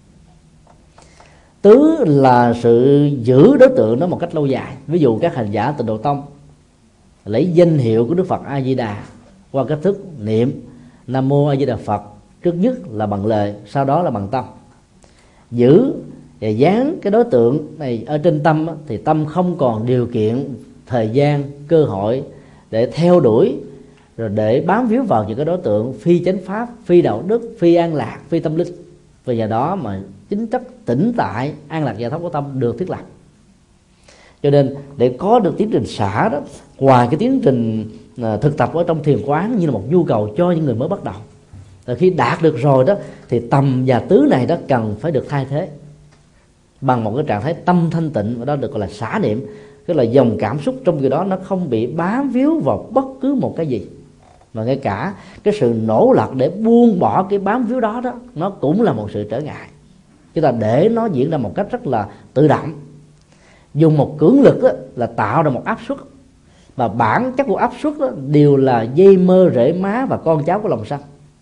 Tứ là sự giữ đối tượng nó một cách lâu dài. Ví dụ các hành giả Tịnh Độ Tông lấy danh hiệu của Đức Phật A Di Đà qua cách thức niệm Nam Mô A Di Đà Phật, trước nhất là bằng lời, sau đó là bằng tâm. Giữ và dán cái đối tượng này ở trên tâm thì tâm không còn điều kiện, thời gian, cơ hội để theo đuổi, rồi để bám víu vào những cái đối tượng phi chánh pháp, phi đạo đức, phi an lạc, phi tâm linh. Và nhờ đó mà chính chất tĩnh tại, an lạc giải thoát của tâm được thiết lập. Cho nên để có được tiến trình xả đó, ngoài cái tiến trình thực tập ở trong thiền quán như là một nhu cầu cho những người mới bắt đầu, rồi khi đạt được rồi đó thì tầm và tứ này đó cần phải được thay thế bằng một cái trạng thái tâm thanh tịnh, và đó được gọi là xả niệm. Tức là dòng cảm xúc trong cái đó nó không bị bám víu vào bất cứ một cái gì, mà ngay cả cái sự nỗ lực để buông bỏ cái bám víu đó đó nó cũng là một sự trở ngại. Chúng ta để nó diễn ra một cách rất là tự động, dùng một cưỡng lực đó, là tạo ra một áp suất, mà bản chất của áp suất đó đều là dây mơ rễ má và con cháu của lòng sân.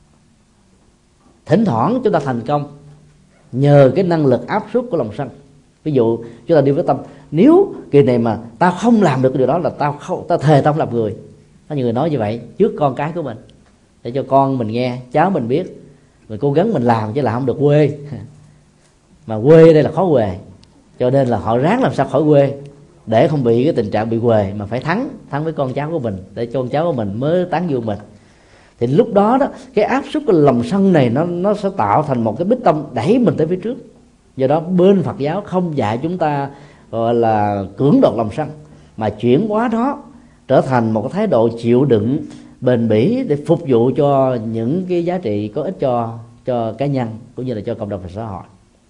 Thỉnh thoảng chúng ta thành công nhờ cái năng lực áp suất của lòng sân. Ví dụ chúng ta đi với tâm, nếu kỳ này mà tao không làm được cái điều đó là tao không, tao thề tao không làm người. Có nhiều người nói như vậy trước con cái của mình, để cho con mình nghe, cháu mình biết, mình cố gắng mình làm chứ là không được quê. Mà quê đây là khó quê, cho nên là họ ráng làm sao khỏi quê để không bị cái tình trạng bị quê, mà phải thắng thắng với con cháu của mình để cho con cháu của mình mới tán dương mình. Thì lúc đó đó cái áp suất của lòng sân này nó nó sẽ tạo thành một cái bích tông đẩy mình tới phía trước. Do đó bên Phật giáo không dạy chúng ta gọi là cưỡng đoạt lòng sân, mà chuyển hóa nó trở thành một cái thái độ chịu đựng bền bỉ để phục vụ cho những cái giá trị có ích cho cho cá nhân cũng như là cho cộng đồng và xã hội.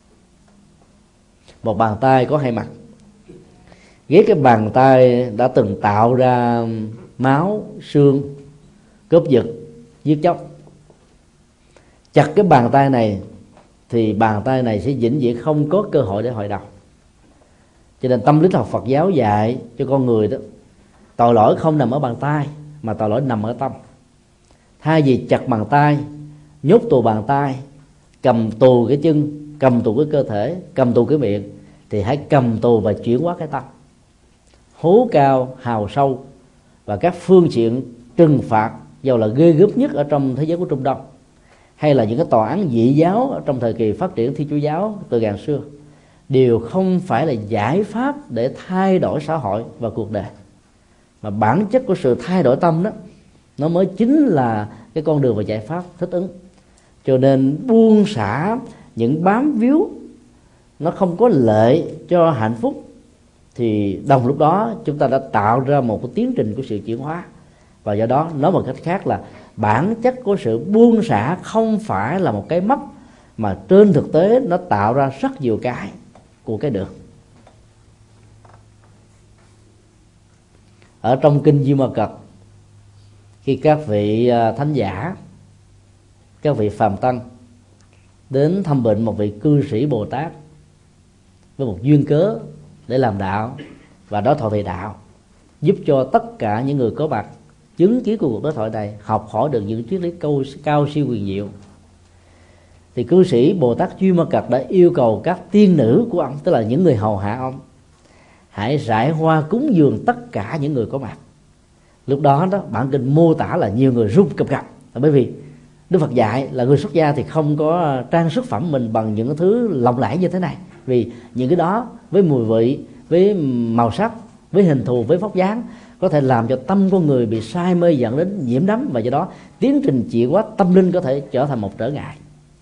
Một bàn tay có hai mặt. Ghét cái bàn tay đã từng tạo ra máu, xương, cướp giật, giết chóc. Chặt cái bàn tay này thì bàn tay này sẽ vĩnh viễn không có cơ hội để hồi đầu. Cho nên tâm lý học Phật giáo dạy cho con người đó, tội lỗi không nằm ở bàn tay mà tội lỗi nằm ở tâm. Thay vì chặt bàn tay, nhốt tù bàn tay, cầm tù cái chân, cầm tù cái cơ thể, cầm tù cái miệng, thì hãy cầm tù và chuyển hóa cái tâm. Hố cao, hào sâu và các phương diện trừng phạt dầu là ghê gớm nhất ở trong thế giới của Trung Đông, hay là những cái tòa án dị giáo ở trong thời kỳ phát triển Thiên Chúa giáo từ ngàn xưa, đều không phải là giải pháp để thay đổi xã hội và cuộc đời, mà bản chất của sự thay đổi tâm đó nó mới chính là cái con đường và giải pháp thích ứng. Cho nên buông xả những bám víu nó không có lợi cho hạnh phúc, thì đồng lúc đó chúng ta đã tạo ra một cái tiến trình của sự chuyển hóa. Và do đó nói một cách khác là bản chất của sự buông xả không phải là một cái mất, mà trên thực tế nó tạo ra rất nhiều cái của cái được. Ở trong kinh Di Ma Cật, khi các vị thánh giả, các vị phàm tăng đến thăm bệnh một vị cư sĩ Bồ Tát với một duyên cớ để làm đạo và đối thoại về đạo, giúp cho tất cả những người có mặt chứng kiến của cuộc đối thoại này học hỏi được những triết lý cao, cao siêu quyền diệu. Thì cư sĩ Bồ Tát Duy Ma Cật đã yêu cầu các tiên nữ của ông, tức là những người hầu hạ ông, hãy rải hoa cúng dường tất cả những người có mặt. Lúc đó đó bản kinh mô tả là nhiều người run cập cập, bởi vì Đức Phật dạy là người xuất gia thì không có trang sức phẩm mình bằng những thứ lộng lẫy như thế này, vì những cái đó với mùi vị, với màu sắc, với hình thù, với vóc dáng có thể làm cho tâm con người bị sai mê dẫn đến nhiễm đắm, và do đó tiến trình chuyển hóa tâm linh có thể trở thành một trở ngại.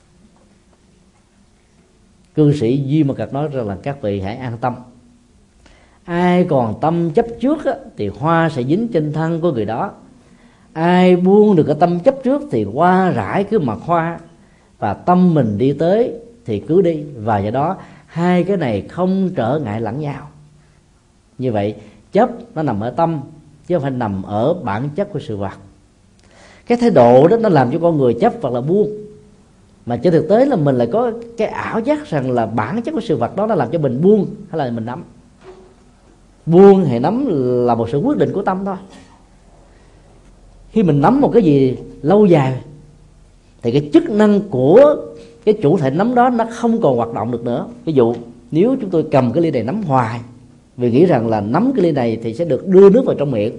Cư sĩ Duy Ma Cật nói rằng là các vị hãy an tâm, ai còn tâm chấp trước á, thì hoa sẽ dính trên thân của người đó. Ai buông được cái tâm chấp trước thì hoa rải cứ mặc hoa, và tâm mình đi tới thì cứ đi, và do đó hai cái này không trở ngại lẫn nhau. Như vậy chấp nó nằm ở tâm chứ không phải nằm ở bản chất của sự vật. Cái thái độ đó nó làm cho con người chấp hoặc là buông, mà trên thực tế là mình lại có cái ảo giác rằng là bản chất của sự vật đó nó làm cho mình buông hay là mình nắm. Buông hay nắm là một sự quyết định của tâm thôi. Khi mình nắm một cái gì lâu dài thì cái chức năng của cái chủ thể nắm đó nó không còn hoạt động được nữa. Ví dụ nếu chúng tôi cầm cái ly này nắm hoài vì nghĩ rằng là nắm cái ly này thì sẽ được đưa nước vào trong miệng,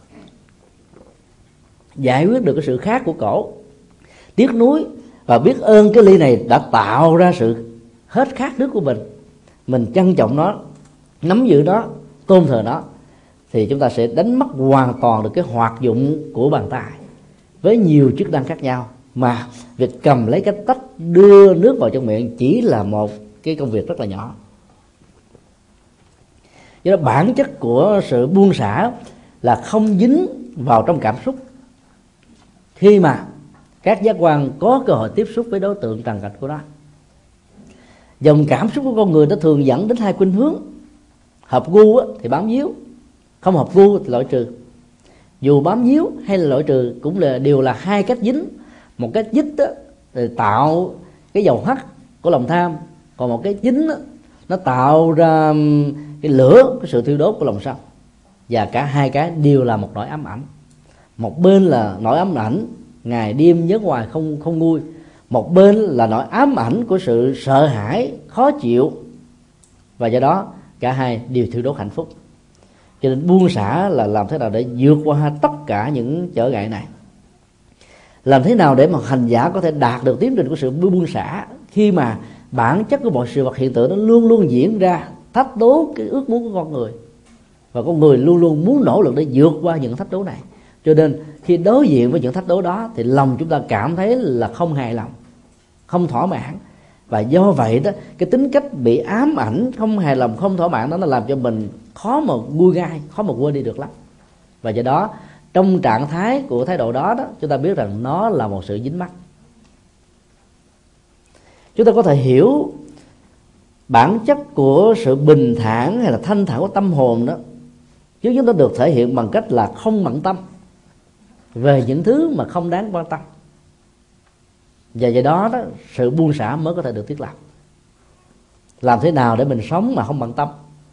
giải quyết được cái sự khát của cổ, tiếc nuối và biết ơn cái ly này đã tạo ra sự hết khát nước của mình, mình trân trọng nó, nắm giữ nó, tôn thờ nó, thì chúng ta sẽ đánh mất hoàn toàn được cái hoạt dụng của bàn tay với nhiều chức năng khác nhau, mà việc cầm lấy cái tách đưa nước vào trong miệng chỉ là một cái công việc rất là nhỏ. Do đó bản chất của sự buông xả là không dính vào trong cảm xúc. Khi mà các giác quan có cơ hội tiếp xúc với đối tượng trần cảnh của nó, dòng cảm xúc của con người nó thường dẫn đến hai khuynh hướng. Hợp gu thì bám víu, không hợp gu thì loại trừ. Dù bám víu hay là loại trừ cũng là đều là hai cách dính. Một cách dính đó, thì tạo cái dầu hắt của lòng tham, còn một cái dính đó, nó tạo ra cái lửa, cái sự thiêu đốt của lòng sân. Và cả hai cái đều là một nỗi ám ảnh. Một bên là nỗi ám ảnh ngày đêm nhớ hoài không không nguôi, một bên là nỗi ám ảnh của sự sợ hãi, khó chịu, và do đó cả hai đều thiêu đốt hạnh phúc. Cho nên buông xả là làm thế nào để vượt qua tất cả những trở ngại này. Làm thế nào để mà hành giả có thể đạt được tiến trình của sự buông xả khi mà bản chất của mọi sự vật hiện tượng nó luôn luôn diễn ra thách đố cái ước muốn của con người, và con người luôn luôn muốn nỗ lực để vượt qua những thách đố này. Cho nên khi đối diện với những thách đố đó thì lòng chúng ta cảm thấy là không hài lòng, không thỏa mãn, và do vậy đó cái tính cách bị ám ảnh, không hài lòng, không thỏa mãn đó nó làm cho mình khó mà nguôi gai, khó mà quên đi được lắm. Và do đó trong trạng thái của thái độ đó, đó chúng ta biết rằng nó là một sự dính mắc. Chúng ta có thể hiểu bản chất của sự bình thản hay là thanh thản của tâm hồn đó, chứ chúng ta được thể hiện bằng cách là không bận tâm về những thứ mà không đáng quan tâm. Và do đó, đó sự buông xả mới có thể được thiết lập. Làm thế nào để mình sống mà không bận tâm?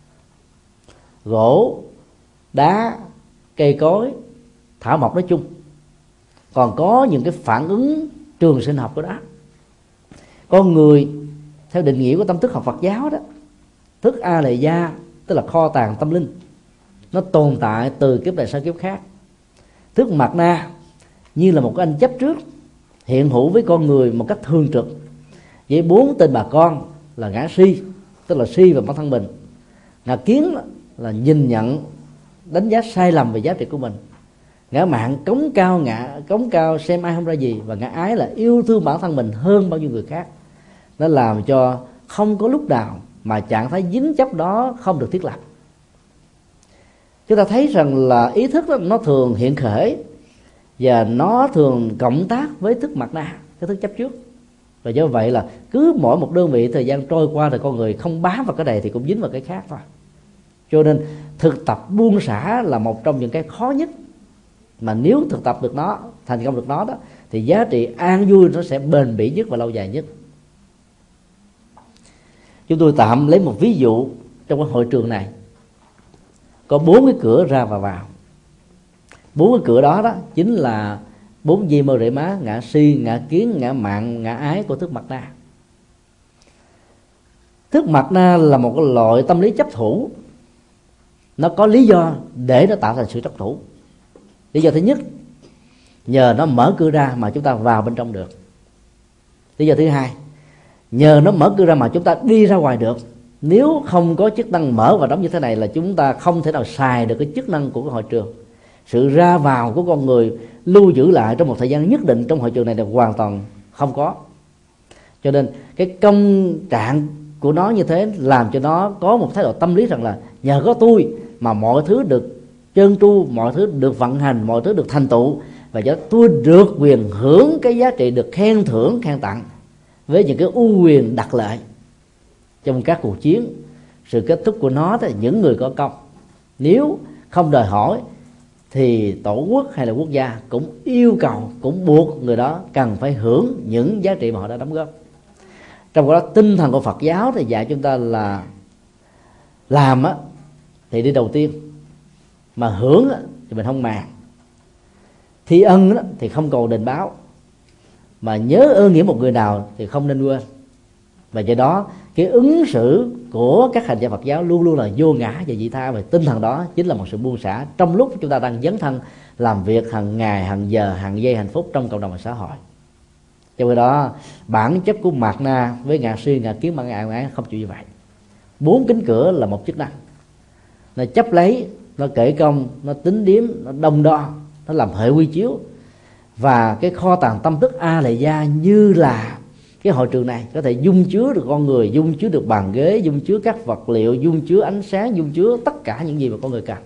Gỗ, đá, cây cối, thảo mộc nói chung, còn có những cái phản ứng trường sinh học của đó. Con người theo định nghĩa của tâm thức học Phật giáo đó, thức A Lệ Gia tức là kho tàng tâm linh, nó tồn tại từ kiếp này sang kiếp khác. Thức Mạt Na như là một cái anh chấp trước hiện hữu với con người một cách thường trực với bốn tên bà con là ngã si, tức là si về bản thân mình; ngã kiến là nhìn nhận đánh giá sai lầm về giá trị của mình; ngã mạn cống cao ngã cống cao xem ai không ra gì; và ngã ái là yêu thương bản thân mình hơn bao nhiêu người khác. Nó làm cho không có lúc nào mà trạng thái dính chấp đó không được thiết lập. Chúng ta thấy rằng là ý thức đó, nó thường hiện khởi và nó thường cộng tác với thức Mạt Na, cái thức chấp trước. Và do vậy là cứ mỗi một đơn vị thời gian trôi qua thì con người không bám vào cái này thì cũng dính vào cái khác thôi. Cho nên thực tập buông xả là một trong những cái khó nhất, mà nếu thực tập được nó, thành công được nó đó, thì giá trị an vui nó sẽ bền bỉ nhất và lâu dài nhất. Chúng tôi tạm lấy một ví dụ trong cái hội trường này có bốn cái cửa ra và vào. Bốn cái cửa đó đó chính là bốn di mơ rễ má: ngã si, ngã kiến, ngã mạn, ngã ái của thức mạt na. Thức mạt na là một cái loại tâm lý chấp thủ. Nó có lý do để nó tạo thành sự chấp thủ. Lý do thứ nhất, nhờ nó mở cửa ra mà chúng ta vào bên trong được. Lý do thứ hai, nhờ nó mở cửa ra mà chúng ta đi ra ngoài được. Nếu không có chức năng mở và đóng như thế này là chúng ta không thể nào xài được cái chức năng của cái hội trường. Sự ra vào của con người lưu giữ lại trong một thời gian nhất định trong hội trường này là hoàn toàn không có. Cho nên cái công trạng của nó như thế làm cho nó có một thái độ tâm lý rằng là nhờ có tôi mà mọi thứ được trơn tru, mọi thứ được vận hành, mọi thứ được thành tựu, và do tôi được quyền hưởng cái giá trị được khen thưởng, khen tặng với những cái ưu quyền đặc lợi trong các cuộc chiến. Sự kết thúc của nó thì những người có công, nếu không đòi hỏi thì tổ quốc hay là quốc gia cũng yêu cầu, cũng buộc người đó cần phải hưởng những giá trị mà họ đã đóng góp. Trong đó tinh thần của Phật giáo thì dạy chúng ta là làm á thì đi đầu tiên, mà hưởng á, thì mình không màng. Thi ân á, thì không cầu đền báo, mà nhớ ơn nghĩa một người nào thì không nên quên. Và do đó cái ứng xử của các hành giả Phật giáo luôn luôn là vô ngã và vị tha. Và tinh thần đó chính là một sự buông xả trong lúc chúng ta đang dấn thân làm việc hàng ngày, hàng giờ, hàng giây hạnh phúc trong cộng đồng và xã hội. Trong khi đó bản chất của mạt na với ngã si, ngã kiến, ngã ái không chịu như vậy. Bốn cánh cửa là một chức năng, nó chấp lấy, nó kể công, nó tính điếm, nó đông đo, nó làm hệ quy chiếu. Và cái kho tàng tâm thức A Lệ Gia như là cái hội trường này có thể dung chứa được con người, dung chứa được bàn ghế, dung chứa các vật liệu, dung chứa ánh sáng, dung chứa tất cả những gì mà con người cần.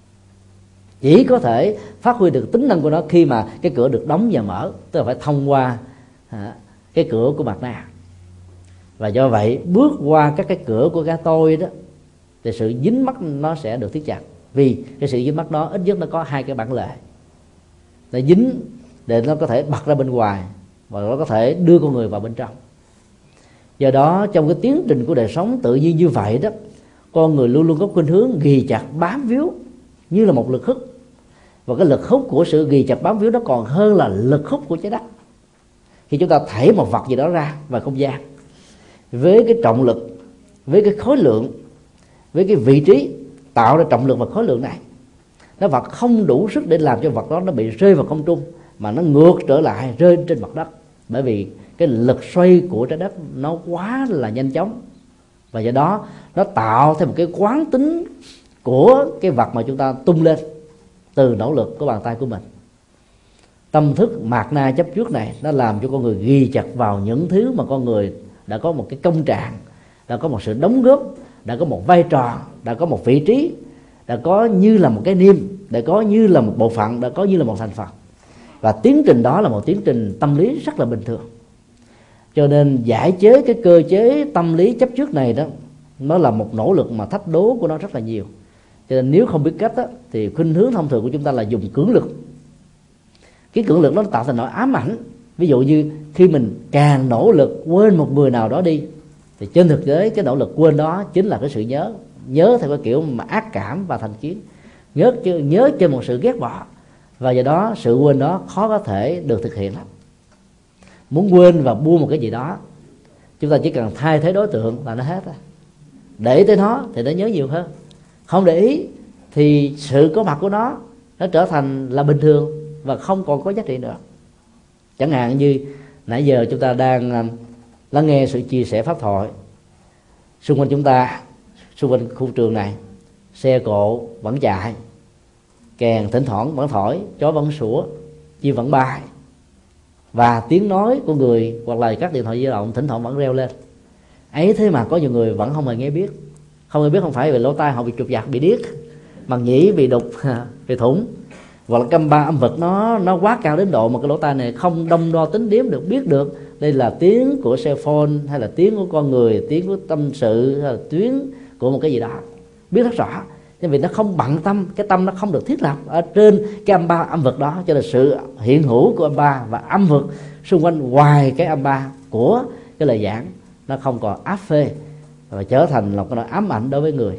Chỉ có thể phát huy được tính năng của nó khi mà cái cửa được đóng và mở, tức là phải thông qua à, cái cửa của mạt na. Và do vậy bước qua các cái cửa của cái tôi đó thì sự dính mắc nó sẽ được thiết chặt. Vì cái sự dính mắc đó ít nhất nó có hai cái bản lệ, nó dính để nó có thể bật ra bên ngoài và nó có thể đưa con người vào bên trong. Do đó trong cái tiến trình của đời sống tự nhiên như vậy đó, con người luôn luôn có khuynh hướng ghì chặt bám víu như là một lực hút. Và cái lực hút của sự ghì chặt bám víu đó còn hơn là lực hút của trái đất. Khi chúng ta thảy một vật gì đó ra ngoài không gian, với cái trọng lực, với cái khối lượng, với cái vị trí tạo ra trọng lực và khối lượng này, nó vật không đủ sức để làm cho vật đó nó bị rơi vào không trung, mà nó ngược trở lại rơi trên mặt đất. Bởi vì cái lực xoay của trái đất nó quá là nhanh chóng, và do đó nó tạo thêm một cái quán tính của cái vật mà chúng ta tung lên từ nỗ lực của bàn tay của mình. Tâm thức mạt na chấp trước này nó làm cho con người ghi chặt vào những thứ mà con người đã có một cái công trạng, đã có một sự đóng góp, đã có một vai trò, đã có một vị trí, đã có như là một cái niêm, đã có như là một bộ phận, đã có như là một thành phần. Và tiến trình đó là một tiến trình tâm lý rất là bình thường. Cho nên giải chế cái cơ chế tâm lý chấp trước này đó, nó là một nỗ lực mà thách đố của nó rất là nhiều. Cho nên nếu không biết cách đó, thì khuynh hướng thông thường của chúng ta là dùng cưỡng lực. Cái cưỡng lực nó tạo thành nỗi ám ảnh. Ví dụ như khi mình càng nỗ lực quên một người nào đó đi, thì trên thực tế cái nỗ lực quên đó chính là cái sự nhớ. Nhớ theo cái kiểu mà ác cảm và thành kiến, nhớ, nhớ trên một sự ghét bỏ. Và do đó sự quên đó khó có thể được thực hiện lắm. Muốn quên và buông một cái gì đó, chúng ta chỉ cần thay thế đối tượng là nó hết rồi. Để tới nó thì nó nhớ nhiều hơn. Không để ý thì sự có mặt của nó nó trở thành là bình thường và không còn có giá trị nữa. Chẳng hạn như nãy giờ chúng ta đang lắng nghe sự chia sẻ pháp thoại. Xung quanh chúng ta, xung quanh khu trường này, xe cộ vẫn chạy, kèn thỉnh thoảng vẫn thổi, chó vẫn sủa, chim vẫn bay, và tiếng nói của người hoặc là các điện thoại di động thỉnh thoảng vẫn reo lên. Ấy thế mà có nhiều người vẫn không hề nghe biết. Không hề biết không phải vì lỗ tai họ bị trục giặc, bị điếc, màng nhĩ bị đục, bị thủng, hoặc là âm ba âm vực nó nó quá cao đến độ mà cái lỗ tai này không đong đo tính điếm được, biết được đây là tiếng của cell phone hay là tiếng của con người, tiếng của tâm sự hay là tiếng của một cái gì đó, biết rất rõ. Nhưng vì nó không bận tâm, cái tâm nó không được thiết lập ở trên cái âm ba âm vực đó, cho nên sự hiện hữu của âm ba và âm vực xung quanh ngoài cái âm ba của cái lời giảng nó không còn áp phê và trở thành một cái nỗi ám ảnh đối với người.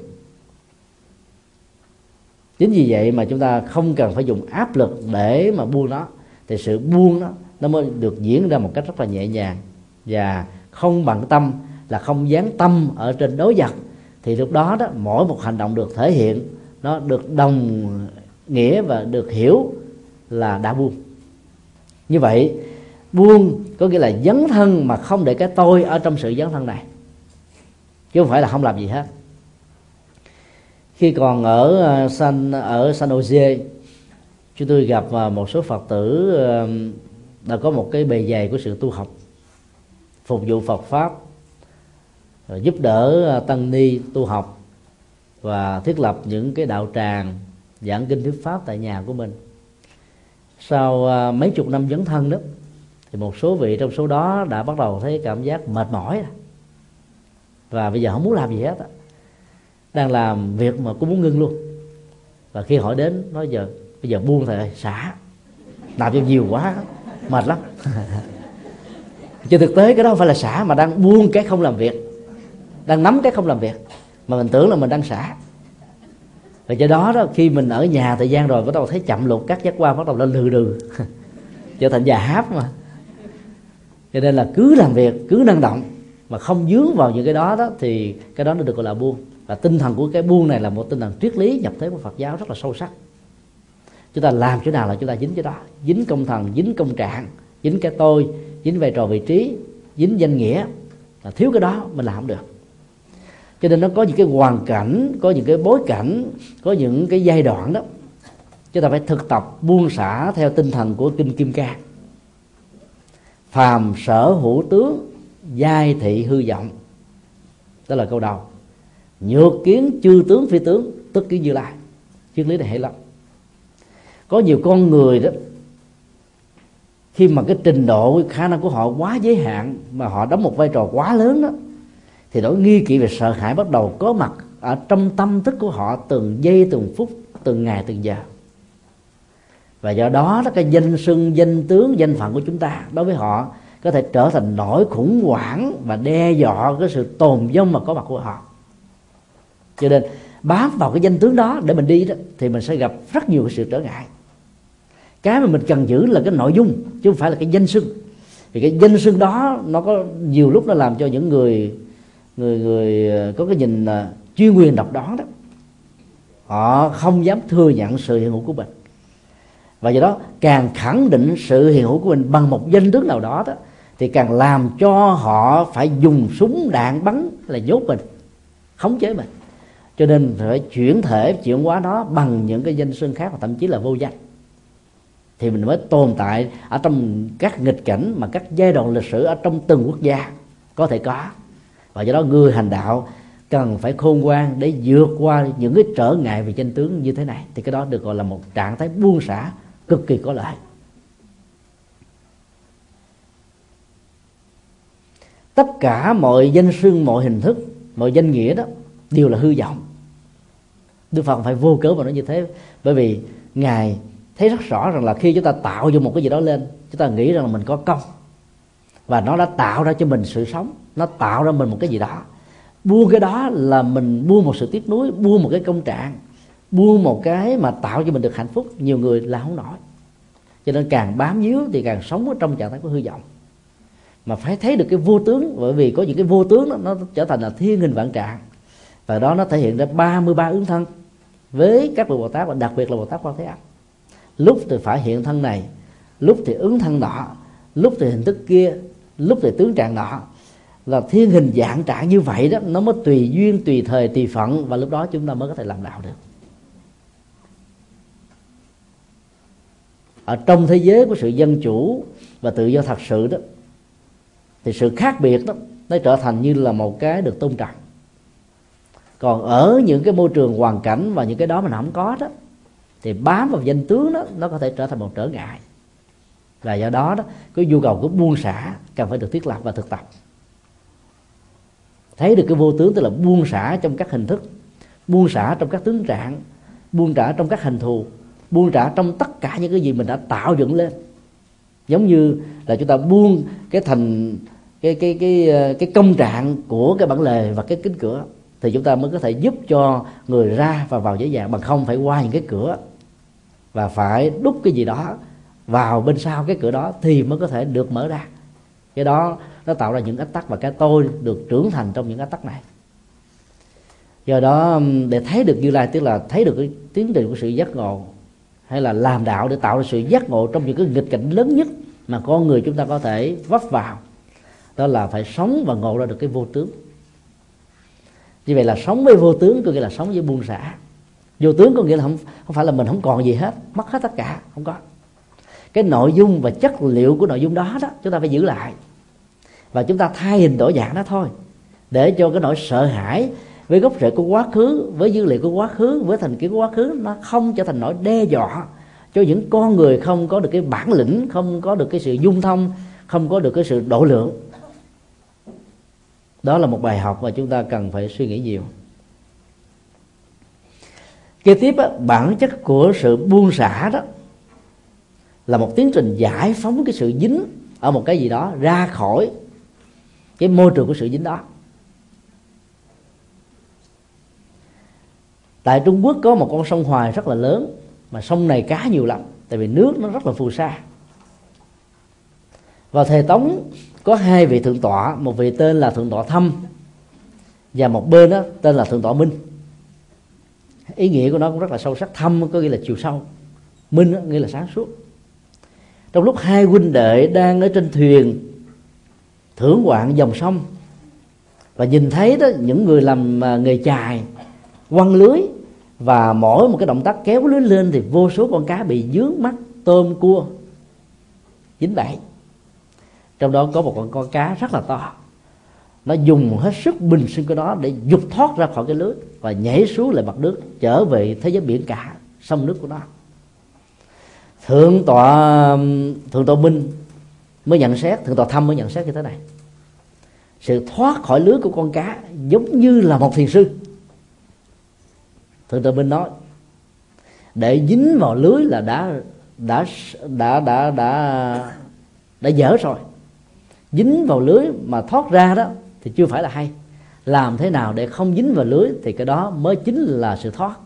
Chính vì vậy mà chúng ta không cần phải dùng áp lực để mà buông nó, thì sự buông nó nó mới được diễn ra một cách rất là nhẹ nhàng và không bận tâm, là không dán tâm ở trên đối vật. Thì lúc đó đó mỗi một hành động được thể hiện nó được đồng nghĩa và được hiểu là đã buông. Như vậy buông có nghĩa là dấn thân mà không để cái tôi ở trong sự dấn thân này, chứ không phải là không làm gì hết. Khi còn ở San ở San Jose, chúng tôi gặp một số Phật tử đã có một cái bề dày của sự tu học, phục vụ Phật pháp, giúp đỡ tăng ni tu học và thiết lập những cái đạo tràng giảng kinh thuyết pháp tại nhà của mình. Sau mấy chục năm dấn thân đó, thì một số vị trong số đó đã bắt đầu thấy cảm giác mệt mỏi và bây giờ không muốn làm gì hết, đang làm việc mà cũng muốn ngưng luôn. Và khi hỏi đến nói giờ bây giờ buông thầy ơi, xả, làm cho nhiều quá mệt lắm. Chứ thực tế cái đó không phải là xả, mà đang buông cái không làm việc, đang nắm cái không làm việc mà mình tưởng là mình đang xả. Và do đó đó, khi mình ở nhà thời gian rồi bắt đầu thấy chậm lụt, các giác quan bắt đầu lên lừ đừ trở thành già háp mà. Cho nên là cứ làm việc, cứ năng động mà không dướng vào những cái đó đó, thì cái đó nó được gọi là buông. Và tinh thần của cái buông này là một tinh thần triết lý nhập thế của Phật giáo rất là sâu sắc. Chúng ta làm chỗ nào là chúng ta dính chỗ đó, dính công thần, dính công trạng, dính cái tôi, dính vai trò vị trí, dính danh nghĩa, là thiếu cái đó mình làm không được. Cho nên nó có những cái hoàn cảnh, có những cái bối cảnh, có những cái giai đoạn đó chúng ta phải thực tập buông xả theo tinh thần của kinh Kim Cang. Phàm sở hữu tướng, giai thị hư vọng, đó là câu đầu. Nhược kiến chư tướng phi tướng, tức kiến Như Lai. Triết lý này hay lắm. Có nhiều con người đó, khi mà cái trình độ, cái khả năng của họ quá giới hạn, mà họ đóng một vai trò quá lớn đó, thì nỗi nghi kỵ và sợ hãi bắt đầu có mặt ở trong tâm thức của họ từng giây từng phút, từng ngày từng giờ. Và do đó, đó cái danh xưng, danh tướng, danh phận của chúng ta đối với họ có thể trở thành nỗi khủng hoảng và đe dọa cái sự tồn vong mà có mặt của họ. Cho nên bám vào cái danh tướng đó để mình đi đó, thì mình sẽ gặp rất nhiều sự trở ngại. Cái mà mình cần giữ là cái nội dung, chứ không phải là cái danh xưng. Vì cái danh xưng đó nó có nhiều lúc nó làm cho những người người người có cái nhìn chuyên quyền độc đoán đó, họ không dám thừa nhận sự hiện hữu của mình. Và do đó càng khẳng định sự hiện hữu của mình bằng một danh tướng nào đó, đó thì càng làm cho họ phải dùng súng đạn bắn là nhốt mình, khống chế mình. Cho nên phải chuyển thể, chuyển hóa nó bằng những cái danh xưng khác, và thậm chí là vô danh, thì mình mới tồn tại ở trong các nghịch cảnh mà các giai đoạn lịch sử ở trong từng quốc gia có thể có. Và do đó người hành đạo cần phải khôn ngoan để vượt qua những cái trở ngại về danh tướng như thế này, thì cái đó được gọi là một trạng thái buông xả cực kỳ có lợi. Tất cả mọi danh xưng, mọi hình thức, mọi danh nghĩa đó đều là hư vọng. Đức Phật phải vô cớ mà nói như thế, bởi vì Ngài thấy rất rõ rằng là khi chúng ta tạo cho một cái gì đó lên, chúng ta nghĩ rằng là mình có công, và nó đã tạo ra cho mình sự sống, nó tạo ra mình một cái gì đó. Buông cái đó là mình buông một sự tiếc nuối, buông một cái công trạng, buông một cái mà tạo cho mình được hạnh phúc. Nhiều người là không nổi. Cho nên càng bám víu thì càng sống ở trong trạng thái của hư vọng. Mà phải thấy được cái vô tướng, bởi vì có những cái vô tướng đó, nó trở thành là thiên hình vạn trạng, và đó nó thể hiện ra ba mươi ba ứng thân với các vị Bồ Tát, và đặc biệt là Bồ Tát Quan Thế Âm. Lúc thì phải hiện thân này, lúc thì ứng thân nọ, lúc thì hình thức kia, lúc thì tướng trạng nọ. Là thiên hình dạng trạng như vậy đó, nó mới tùy duyên, tùy thời, tùy phận, và lúc đó chúng ta mới có thể làm đạo được. Ở trong thế giới của sự dân chủ và tự do thật sự đó, thì sự khác biệt đó nó trở thành như là một cái được tôn trọng. Còn ở những cái môi trường hoàn cảnh và những cái đó mình không có đó, thì bám vào danh tướng đó nó có thể trở thành một trở ngại. Và do đó đó cái nhu cầu của buông xả cần phải được thiết lập và thực tập. Thấy được cái vô tướng tức là buông xả trong các hình thức, buông xả trong các tướng trạng, buông xả trong các hình thù, buông xả trong tất cả những cái gì mình đã tạo dựng lên. Giống như là chúng ta buông cái thành cái cái cái cái công trạng của cái bản lề và cái kính cửa, thì chúng ta mới có thể giúp cho người ra và vào dễ dàng, bằng không phải qua những cái cửa và phải đúc cái gì đó vào bên sau cái cửa đó thì mới có thể được mở ra. Cái đó nó tạo ra những ách tắc, và cái tôi được trưởng thành trong những ách tắc này. Do đó để thấy được Như Lai, tức là thấy được cái tiến trình của sự giác ngộ, hay là làm đạo để tạo ra sự giác ngộ trong những cái nghịch cảnh lớn nhất mà con người chúng ta có thể vấp vào, đó là phải sống và ngộ ra được cái vô tướng. Như vậy là sống với vô tướng có nghĩa là sống với buông xả. Vô tướng có nghĩa là không, không phải là mình không còn gì hết, mất hết tất cả, không có. Cái nội dung và chất liệu của nội dung đó đó chúng ta phải giữ lại, và chúng ta thay hình đổi dạng đó thôi, để cho cái nỗi sợ hãi với gốc rễ của quá khứ, với dữ liệu của quá khứ, với thành kiến của quá khứ, nó không trở thành nỗi đe dọa cho những con người không có được cái bản lĩnh, không có được cái sự dung thông, không có được cái sự độ lượng. Đó là một bài học mà chúng ta cần phải suy nghĩ nhiều. Kế tiếp á, bản chất của sự buông xả đó là một tiến trình giải phóng cái sự dính ở một cái gì đó ra khỏi cái môi trường của sự dính đó. Tại Trung Quốc có một con sông Hoài rất là lớn, mà sông này cá nhiều lắm, tại vì nước nó rất là phù sa. Vào thời Tống có hai vị thượng tọa, một vị tên là thượng tọa Thâm và một bên đó tên là thượng tọa Minh. Ý nghĩa của nó cũng rất là sâu sắc. Thâm có nghĩa là chiều sâu, Minh đó, nghĩa là sáng suốt. Trong lúc hai huynh đệ đang ở trên thuyền thưởng ngoạn dòng sông, và nhìn thấy đó những người làm nghề chài quăng lưới, và mỗi một cái động tác kéo lưới lên thì vô số con cá bị dướng mắt, tôm cua dính bẫy. Trong đó có một con con cá rất là to, nó dùng hết sức bình sinh của nó để giục thoát ra khỏi cái lưới và nhảy xuống lại mặt nước, trở về thế giới biển cả, sông nước của nó. Thượng tọa thượng tọa Minh mới nhận xét, thượng tọa Thâm mới nhận xét như thế này: sự thoát khỏi lưới của con cá giống như là một thiền sư. Thượng tọa Minh nói để dính vào lưới là đã đã đã đã đã đã dở rồi, dính vào lưới mà thoát ra đó thì chưa phải là hay. Làm thế nào để không dính vào lưới thì cái đó mới chính là sự thoát.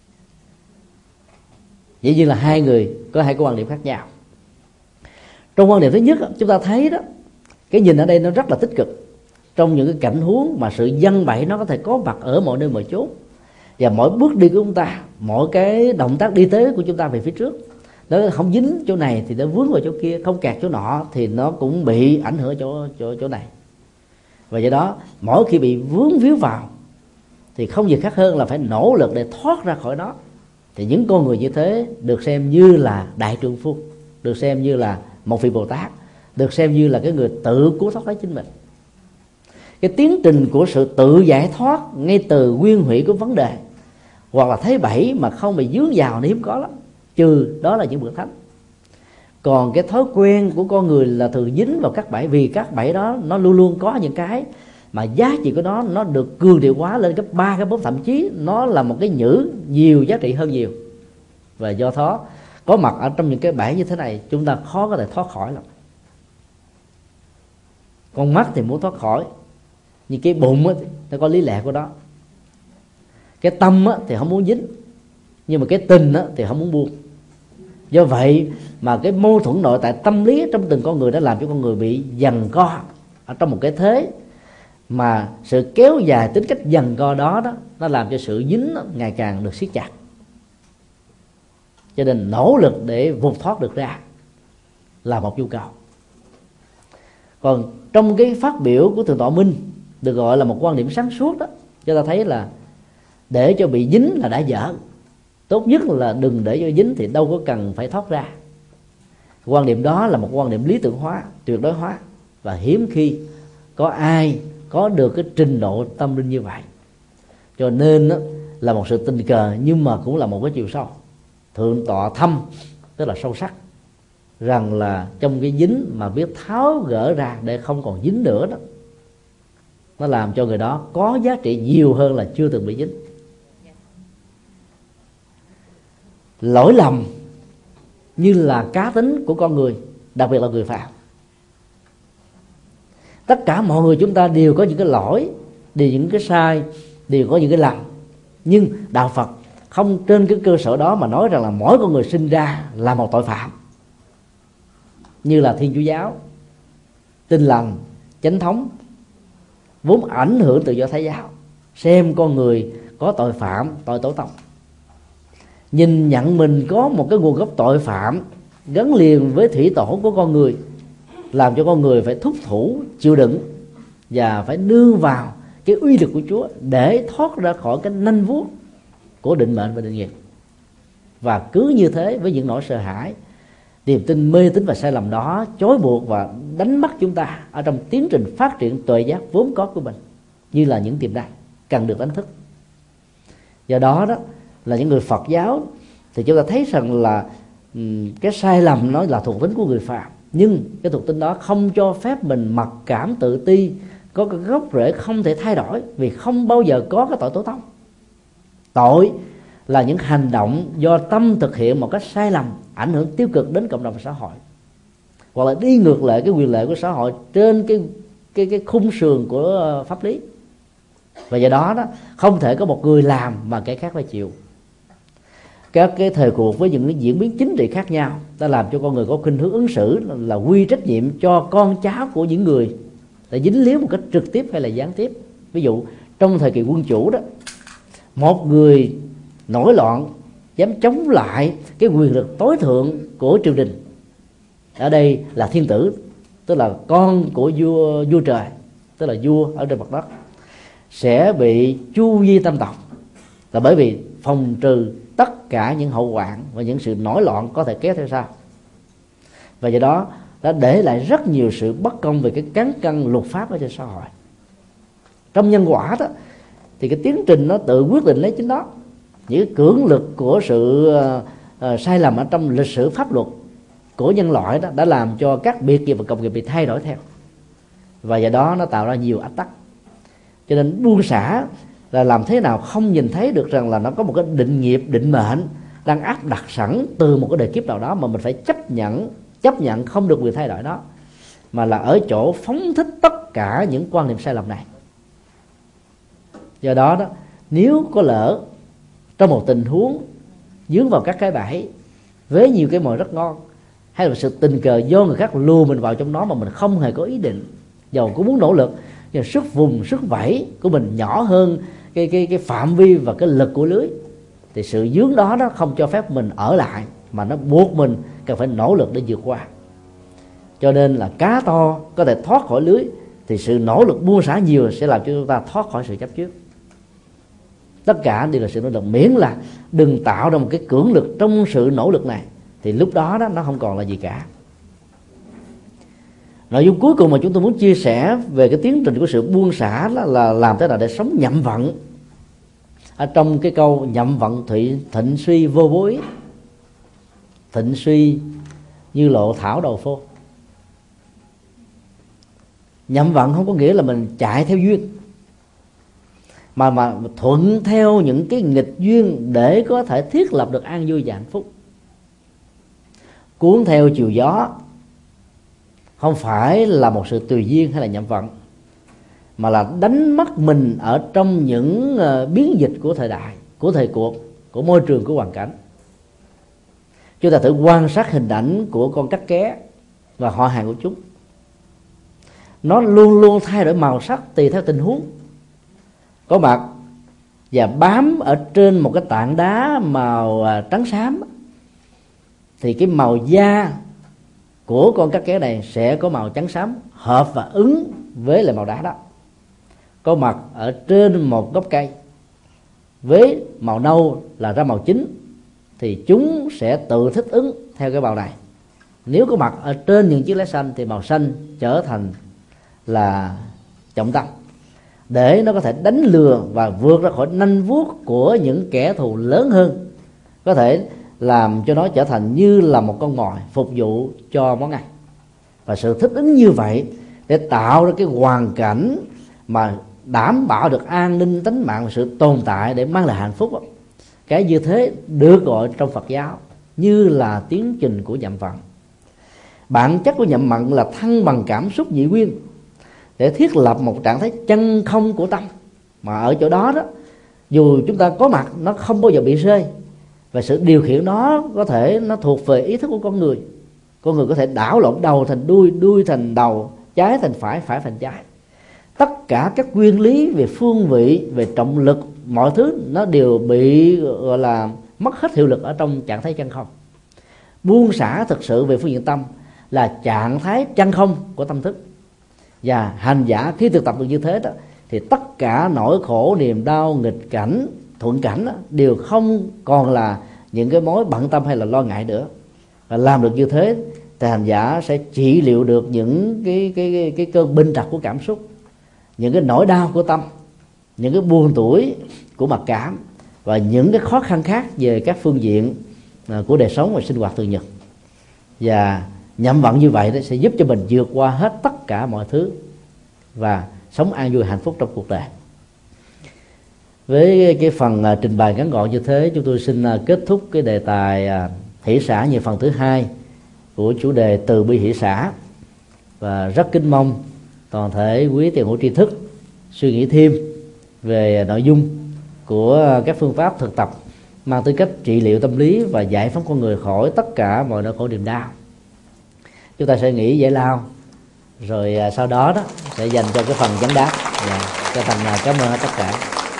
Vậy như là hai người có hai cái quan điểm khác nhau. Trong quan điểm thứ nhất, chúng ta thấy đó, cái nhìn ở đây nó rất là tích cực. Trong những cái cảnh huống mà sự giăng bẫy nó có thể có mặt ở mọi nơi mọi chốn, và mỗi bước đi của chúng ta, mỗi cái động tác đi tới của chúng ta về phía trước, nó không dính chỗ này thì nó vướng vào chỗ kia, không kẹt chỗ nọ thì nó cũng bị ảnh hưởng chỗ chỗ chỗ này. Và do đó mỗi khi bị vướng víu vào thì không gì khác hơn là phải nỗ lực để thoát ra khỏi nó. Thì những con người như thế được xem như là đại trượng phu, được xem như là một vị Bồ Tát, được xem như là cái người tự cứu thoát lấy chính mình. Cái tiến trình của sự tự giải thoát ngay từ nguyên hủy của vấn đề, hoặc là thấy bẫy mà không bị dướng vào, nó hiếm có lắm, trừ đó là những bậc thánh. Còn cái thói quen của con người là thường dính vào các bẫy, vì các bẫy đó nó luôn luôn có những cái mà giá trị của nó nó được cường điệu hóa lên gấp ba, gấp bốn, thậm chí nó là một cái nhữ nhiều giá trị hơn nhiều. Và do đó có mặt ở trong những cái bẫy như thế này, chúng ta khó có thể thoát khỏi lắm. Con mắt thì muốn thoát khỏi, nhưng cái bụng á, nó có lý lẽ của nó. Cái tâm á, thì không muốn dính, nhưng mà cái tình á, thì không muốn buông. Do vậy mà cái mâu thuẫn nội tại tâm lý trong từng con người đã làm cho con người bị giằng co ở trong một cái thế mà sự kéo dài tính cách giằng co đó đó nó làm cho sự dính đó, ngày càng được siết chặt. Cho nên nỗ lực để vụt thoát được ra là một nhu cầu. Còn trong cái phát biểu của thượng tọa Minh được gọi là một quan điểm sáng suốt đó, cho ta thấy là để cho bị dính là đã dở, tốt nhất là đừng để cho dính, thì đâu có cần phải thoát ra. Quan điểm đó là một quan điểm lý tưởng hóa, tuyệt đối hóa, và hiếm khi có ai có được cái trình độ tâm linh như vậy. Cho nên đó, là một sự tình cờ, nhưng mà cũng là một cái chiều sâu. Thượng tọa Thâm tức là sâu sắc, rằng là trong cái dính mà biết tháo gỡ ra để không còn dính nữa đó, nó làm cho người đó có giá trị nhiều hơn là chưa từng bị dính. Lỗi lầm như là cá tính của con người, đặc biệt là người phạm. Tất cả mọi người chúng ta đều có những cái lỗi, đều những cái sai, đều có những cái lầm. Nhưng đạo Phật không trên cái cơ sở đó mà nói rằng là mỗi con người sinh ra là một tội phạm, như là Thiên Chúa giáo, Tin Lành, Chánh thống vốn ảnh hưởng từ Do Thái giáo, xem con người có tội phạm, tội tổ tông. Nhìn nhận mình có một cái nguồn gốc tội phạm gắn liền với thủy tổ của con người, làm cho con người phải thúc thủ chịu đựng và phải nương vào cái uy lực của Chúa để thoát ra khỏi cái nanh vuốt của định mệnh và định nghiệp. Và cứ như thế, với những nỗi sợ hãi, niềm tin mê tín và sai lầm đó chối buộc và đánh mất chúng ta ở trong tiến trình phát triển tuệ giác vốn có của mình, như là những tiềm năng cần được đánh thức. Do đó đó là những người Phật giáo thì chúng ta thấy rằng là um, cái sai lầm nó là thuộc tính của người phàm, nhưng cái thuộc tính đó không cho phép mình mặc cảm tự ti, có cái gốc rễ không thể thay đổi, vì không bao giờ có cái tội tổ tông. Tội là những hành động do tâm thực hiện một cách sai lầm, ảnh hưởng tiêu cực đến cộng đồng và xã hội, hoặc là đi ngược lại cái quyền lệ của xã hội trên cái cái cái khung sườn của pháp lý. Và do đó đó không thể có một người làm mà kẻ khác phải chịu. Các cái thời cuộc với những cái diễn biến chính trị khác nhau đã làm cho con người có khuynh hướng ứng xử là quy trách nhiệm cho con cháu của những người để dính líu một cách trực tiếp hay là gián tiếp. Ví dụ trong thời kỳ quân chủ đó, một người nổi loạn dám chống lại cái quyền lực tối thượng của triều đình, ở đây là thiên tử, tức là con của vua vua trời, tức là vua ở trên mặt đất, sẽ bị chu di tam tộc, là bởi vì phòng trừ tất cả những hậu hoạn và những sự nổi loạn có thể kéo theo sau. Và do đó đã để lại rất nhiều sự bất công về cái cán cân luật pháp ở trên xã hội. Trong nhân quả đó thì cái tiến trình nó tự quyết định lấy chính nó. Những cái cưỡng lực của sự uh, sai lầm ở trong lịch sử pháp luật của nhân loại đó đã làm cho các biệt nghiệp và công nghiệp bị thay đổi theo, và do đó nó tạo ra nhiều ách tắc. Cho nên buông xả là làm thế nào không nhìn thấy được rằng là nó có một cái định nghiệp, định mệnh đang áp đặt sẵn từ một cái đời kiếp nào đó, mà mình phải chấp nhận chấp nhận không được quyền thay đổi đó, mà là ở chỗ phóng thích tất cả những quan niệm sai lầm này. Do đó đó, nếu có lỡ trong một tình huống dướng vào các cái bẫy với nhiều cái mồi rất ngon, hay là sự tình cờ do người khác lùa mình vào trong đó mà mình không hề có ý định, dầu cũng muốn nỗ lực, nhưng sức vùng, sức vẫy của mình nhỏ hơn cái cái cái phạm vi và cái lực của lưới, thì sự dướng đó nó không cho phép mình ở lại, mà nó buộc mình cần phải nỗ lực để vượt qua. Cho nên là cá to có thể thoát khỏi lưới, thì sự nỗ lực buông xả nhiều sẽ làm cho chúng ta thoát khỏi sự chấp trước. Tất cả đều là sự nỗ lực, miễn là đừng tạo ra một cái cưỡng lực trong sự nỗ lực này, thì lúc đó, đó nó không còn là gì cả. Nội dung cuối cùng mà chúng tôi muốn chia sẻ về cái tiến trình của sự buông xả là, là làm thế nào để sống nhậm vận. Ở trong cái câu nhậm vận thụy thịnh suy vô bố ý, thịnh suy như lộ thảo đầu phô. Nhậm vận không có nghĩa là mình chạy theo duyên, mà mà thuận theo những cái nghịch duyên để có thể thiết lập được an vui và hạnh phúc. Cuốn theo chiều gió không phải là một sự tùy duyên hay là nhậm vận, mà là đánh mất mình ở trong những biến dịch của thời đại, của thời cuộc, của môi trường, của hoàn cảnh. Chúng ta thử quan sát hình ảnh của con cắt ké và họ hàng của chúng. Nó luôn luôn thay đổi màu sắc tùy theo tình huống. Có mặt và bám ở trên một cái tảng đá màu trắng xám, thì cái màu da của con cắt ké này sẽ có màu trắng xám, hợp và ứng với lại màu đá đó. Có mặt ở trên một gốc cây với màu nâu là ra màu chính, thì chúng sẽ tự thích ứng theo cái màu này. Nếu có mặt ở trên những chiếc lá xanh thì màu xanh trở thành là trọng tâm, để nó có thể đánh lừa và vượt ra khỏi nanh vuốt của những kẻ thù lớn hơn, có thể làm cho nó trở thành như là một con mồi phục vụ cho món ăn. Và sự thích ứng như vậy để tạo ra cái hoàn cảnh mà đảm bảo được an ninh tính mạng và sự tồn tại để mang lại hạnh phúc, cái như thế được gọi trong Phật giáo như là tiến trình của nhậm vận. Bản chất của nhậm vận là thăng bằng cảm xúc nhị nguyên, để thiết lập một trạng thái chân không của tâm. Mà ở chỗ đó đó, dù chúng ta có mặt, nó không bao giờ bị rơi. Và sự điều khiển đó có thể nó thuộc về ý thức của con người. Con người có thể đảo lộn đầu thành đuôi, đuôi thành đầu, trái thành phải, phải thành trái. Tất cả các nguyên lý về phương vị, về trọng lực, mọi thứ nó đều bị gọi là mất hết hiệu lực ở trong trạng thái chân không. Buông xả thực sự về phương diện tâm là trạng thái chân không của tâm thức. Và hành giả khi thực tập được như thế đó, thì tất cả nỗi khổ, niềm đau, nghịch cảnh, thuận cảnh đó, đều không còn là những cái mối bận tâm hay là lo ngại nữa. Và làm được như thế thì hành giả sẽ trị liệu được những cái cái cái, cái cơn binh trặc của cảm xúc, những cái nỗi đau của tâm, những cái buồn tủi của mặc cảm và những cái khó khăn khác về các phương diện của đời sống và sinh hoạt thường nhật. Và nhậm vận như vậy đó sẽ giúp cho mình vượt qua hết tất cả mọi thứ và sống an vui hạnh phúc trong cuộc đời. Với cái phần trình bày ngắn gọn như thế, chúng tôi xin kết thúc cái đề tài hỷ xả như phần thứ hai của chủ đề từ bi hỷ xả. Và rất kính mong toàn thể quý tiền hữu tri thức suy nghĩ thêm về nội dung của các phương pháp thực tập mang tính cách trị liệu tâm lý và giải phóng con người khỏi tất cả mọi nỗi khổ niềm đau. Chúng ta sẽ nghỉ giải lao, rồi sau đó đó sẽ dành cho cái phần vấn đáp. Yeah. Cho thành cảm ơn tất cả.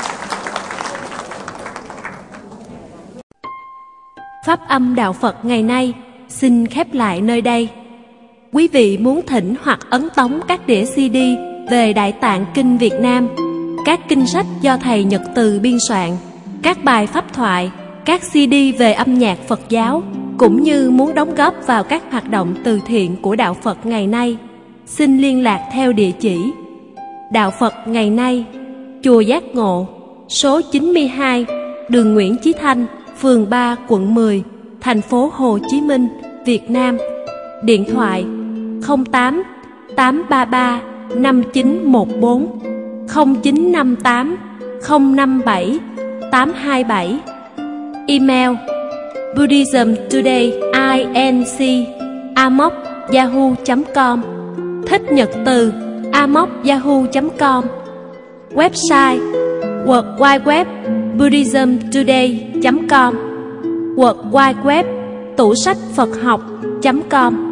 Pháp âm Đạo Phật ngày nay xin khép lại nơi đây. Quý vị muốn thỉnh hoặc ấn tống các đĩa xê đê về Đại Tạng Kinh Việt Nam, các kinh sách do thầy Nhật Từ biên soạn, các bài pháp thoại, các xê đê về âm nhạc Phật giáo, cũng như muốn đóng góp vào các hoạt động từ thiện của Đạo Phật ngày nay, xin liên lạc theo địa chỉ Đạo Phật ngày nay, Chùa Giác Ngộ, số chín mươi hai, đường Nguyễn Chí Thanh, phường ba, quận mười, thành phố Hồ Chí Minh, Việt Nam. Điện thoại không tám tám ba ba năm chín một bốn, không chín năm tám không năm bảy tám hai bảy. Email buddhismtoday.inc a m o c yahoo chấm com, thích nhật từ a m o c yahoo chấm com. Website world wide web buddhismtoday chấm com, world wide web tủ sách Phật học chấm com.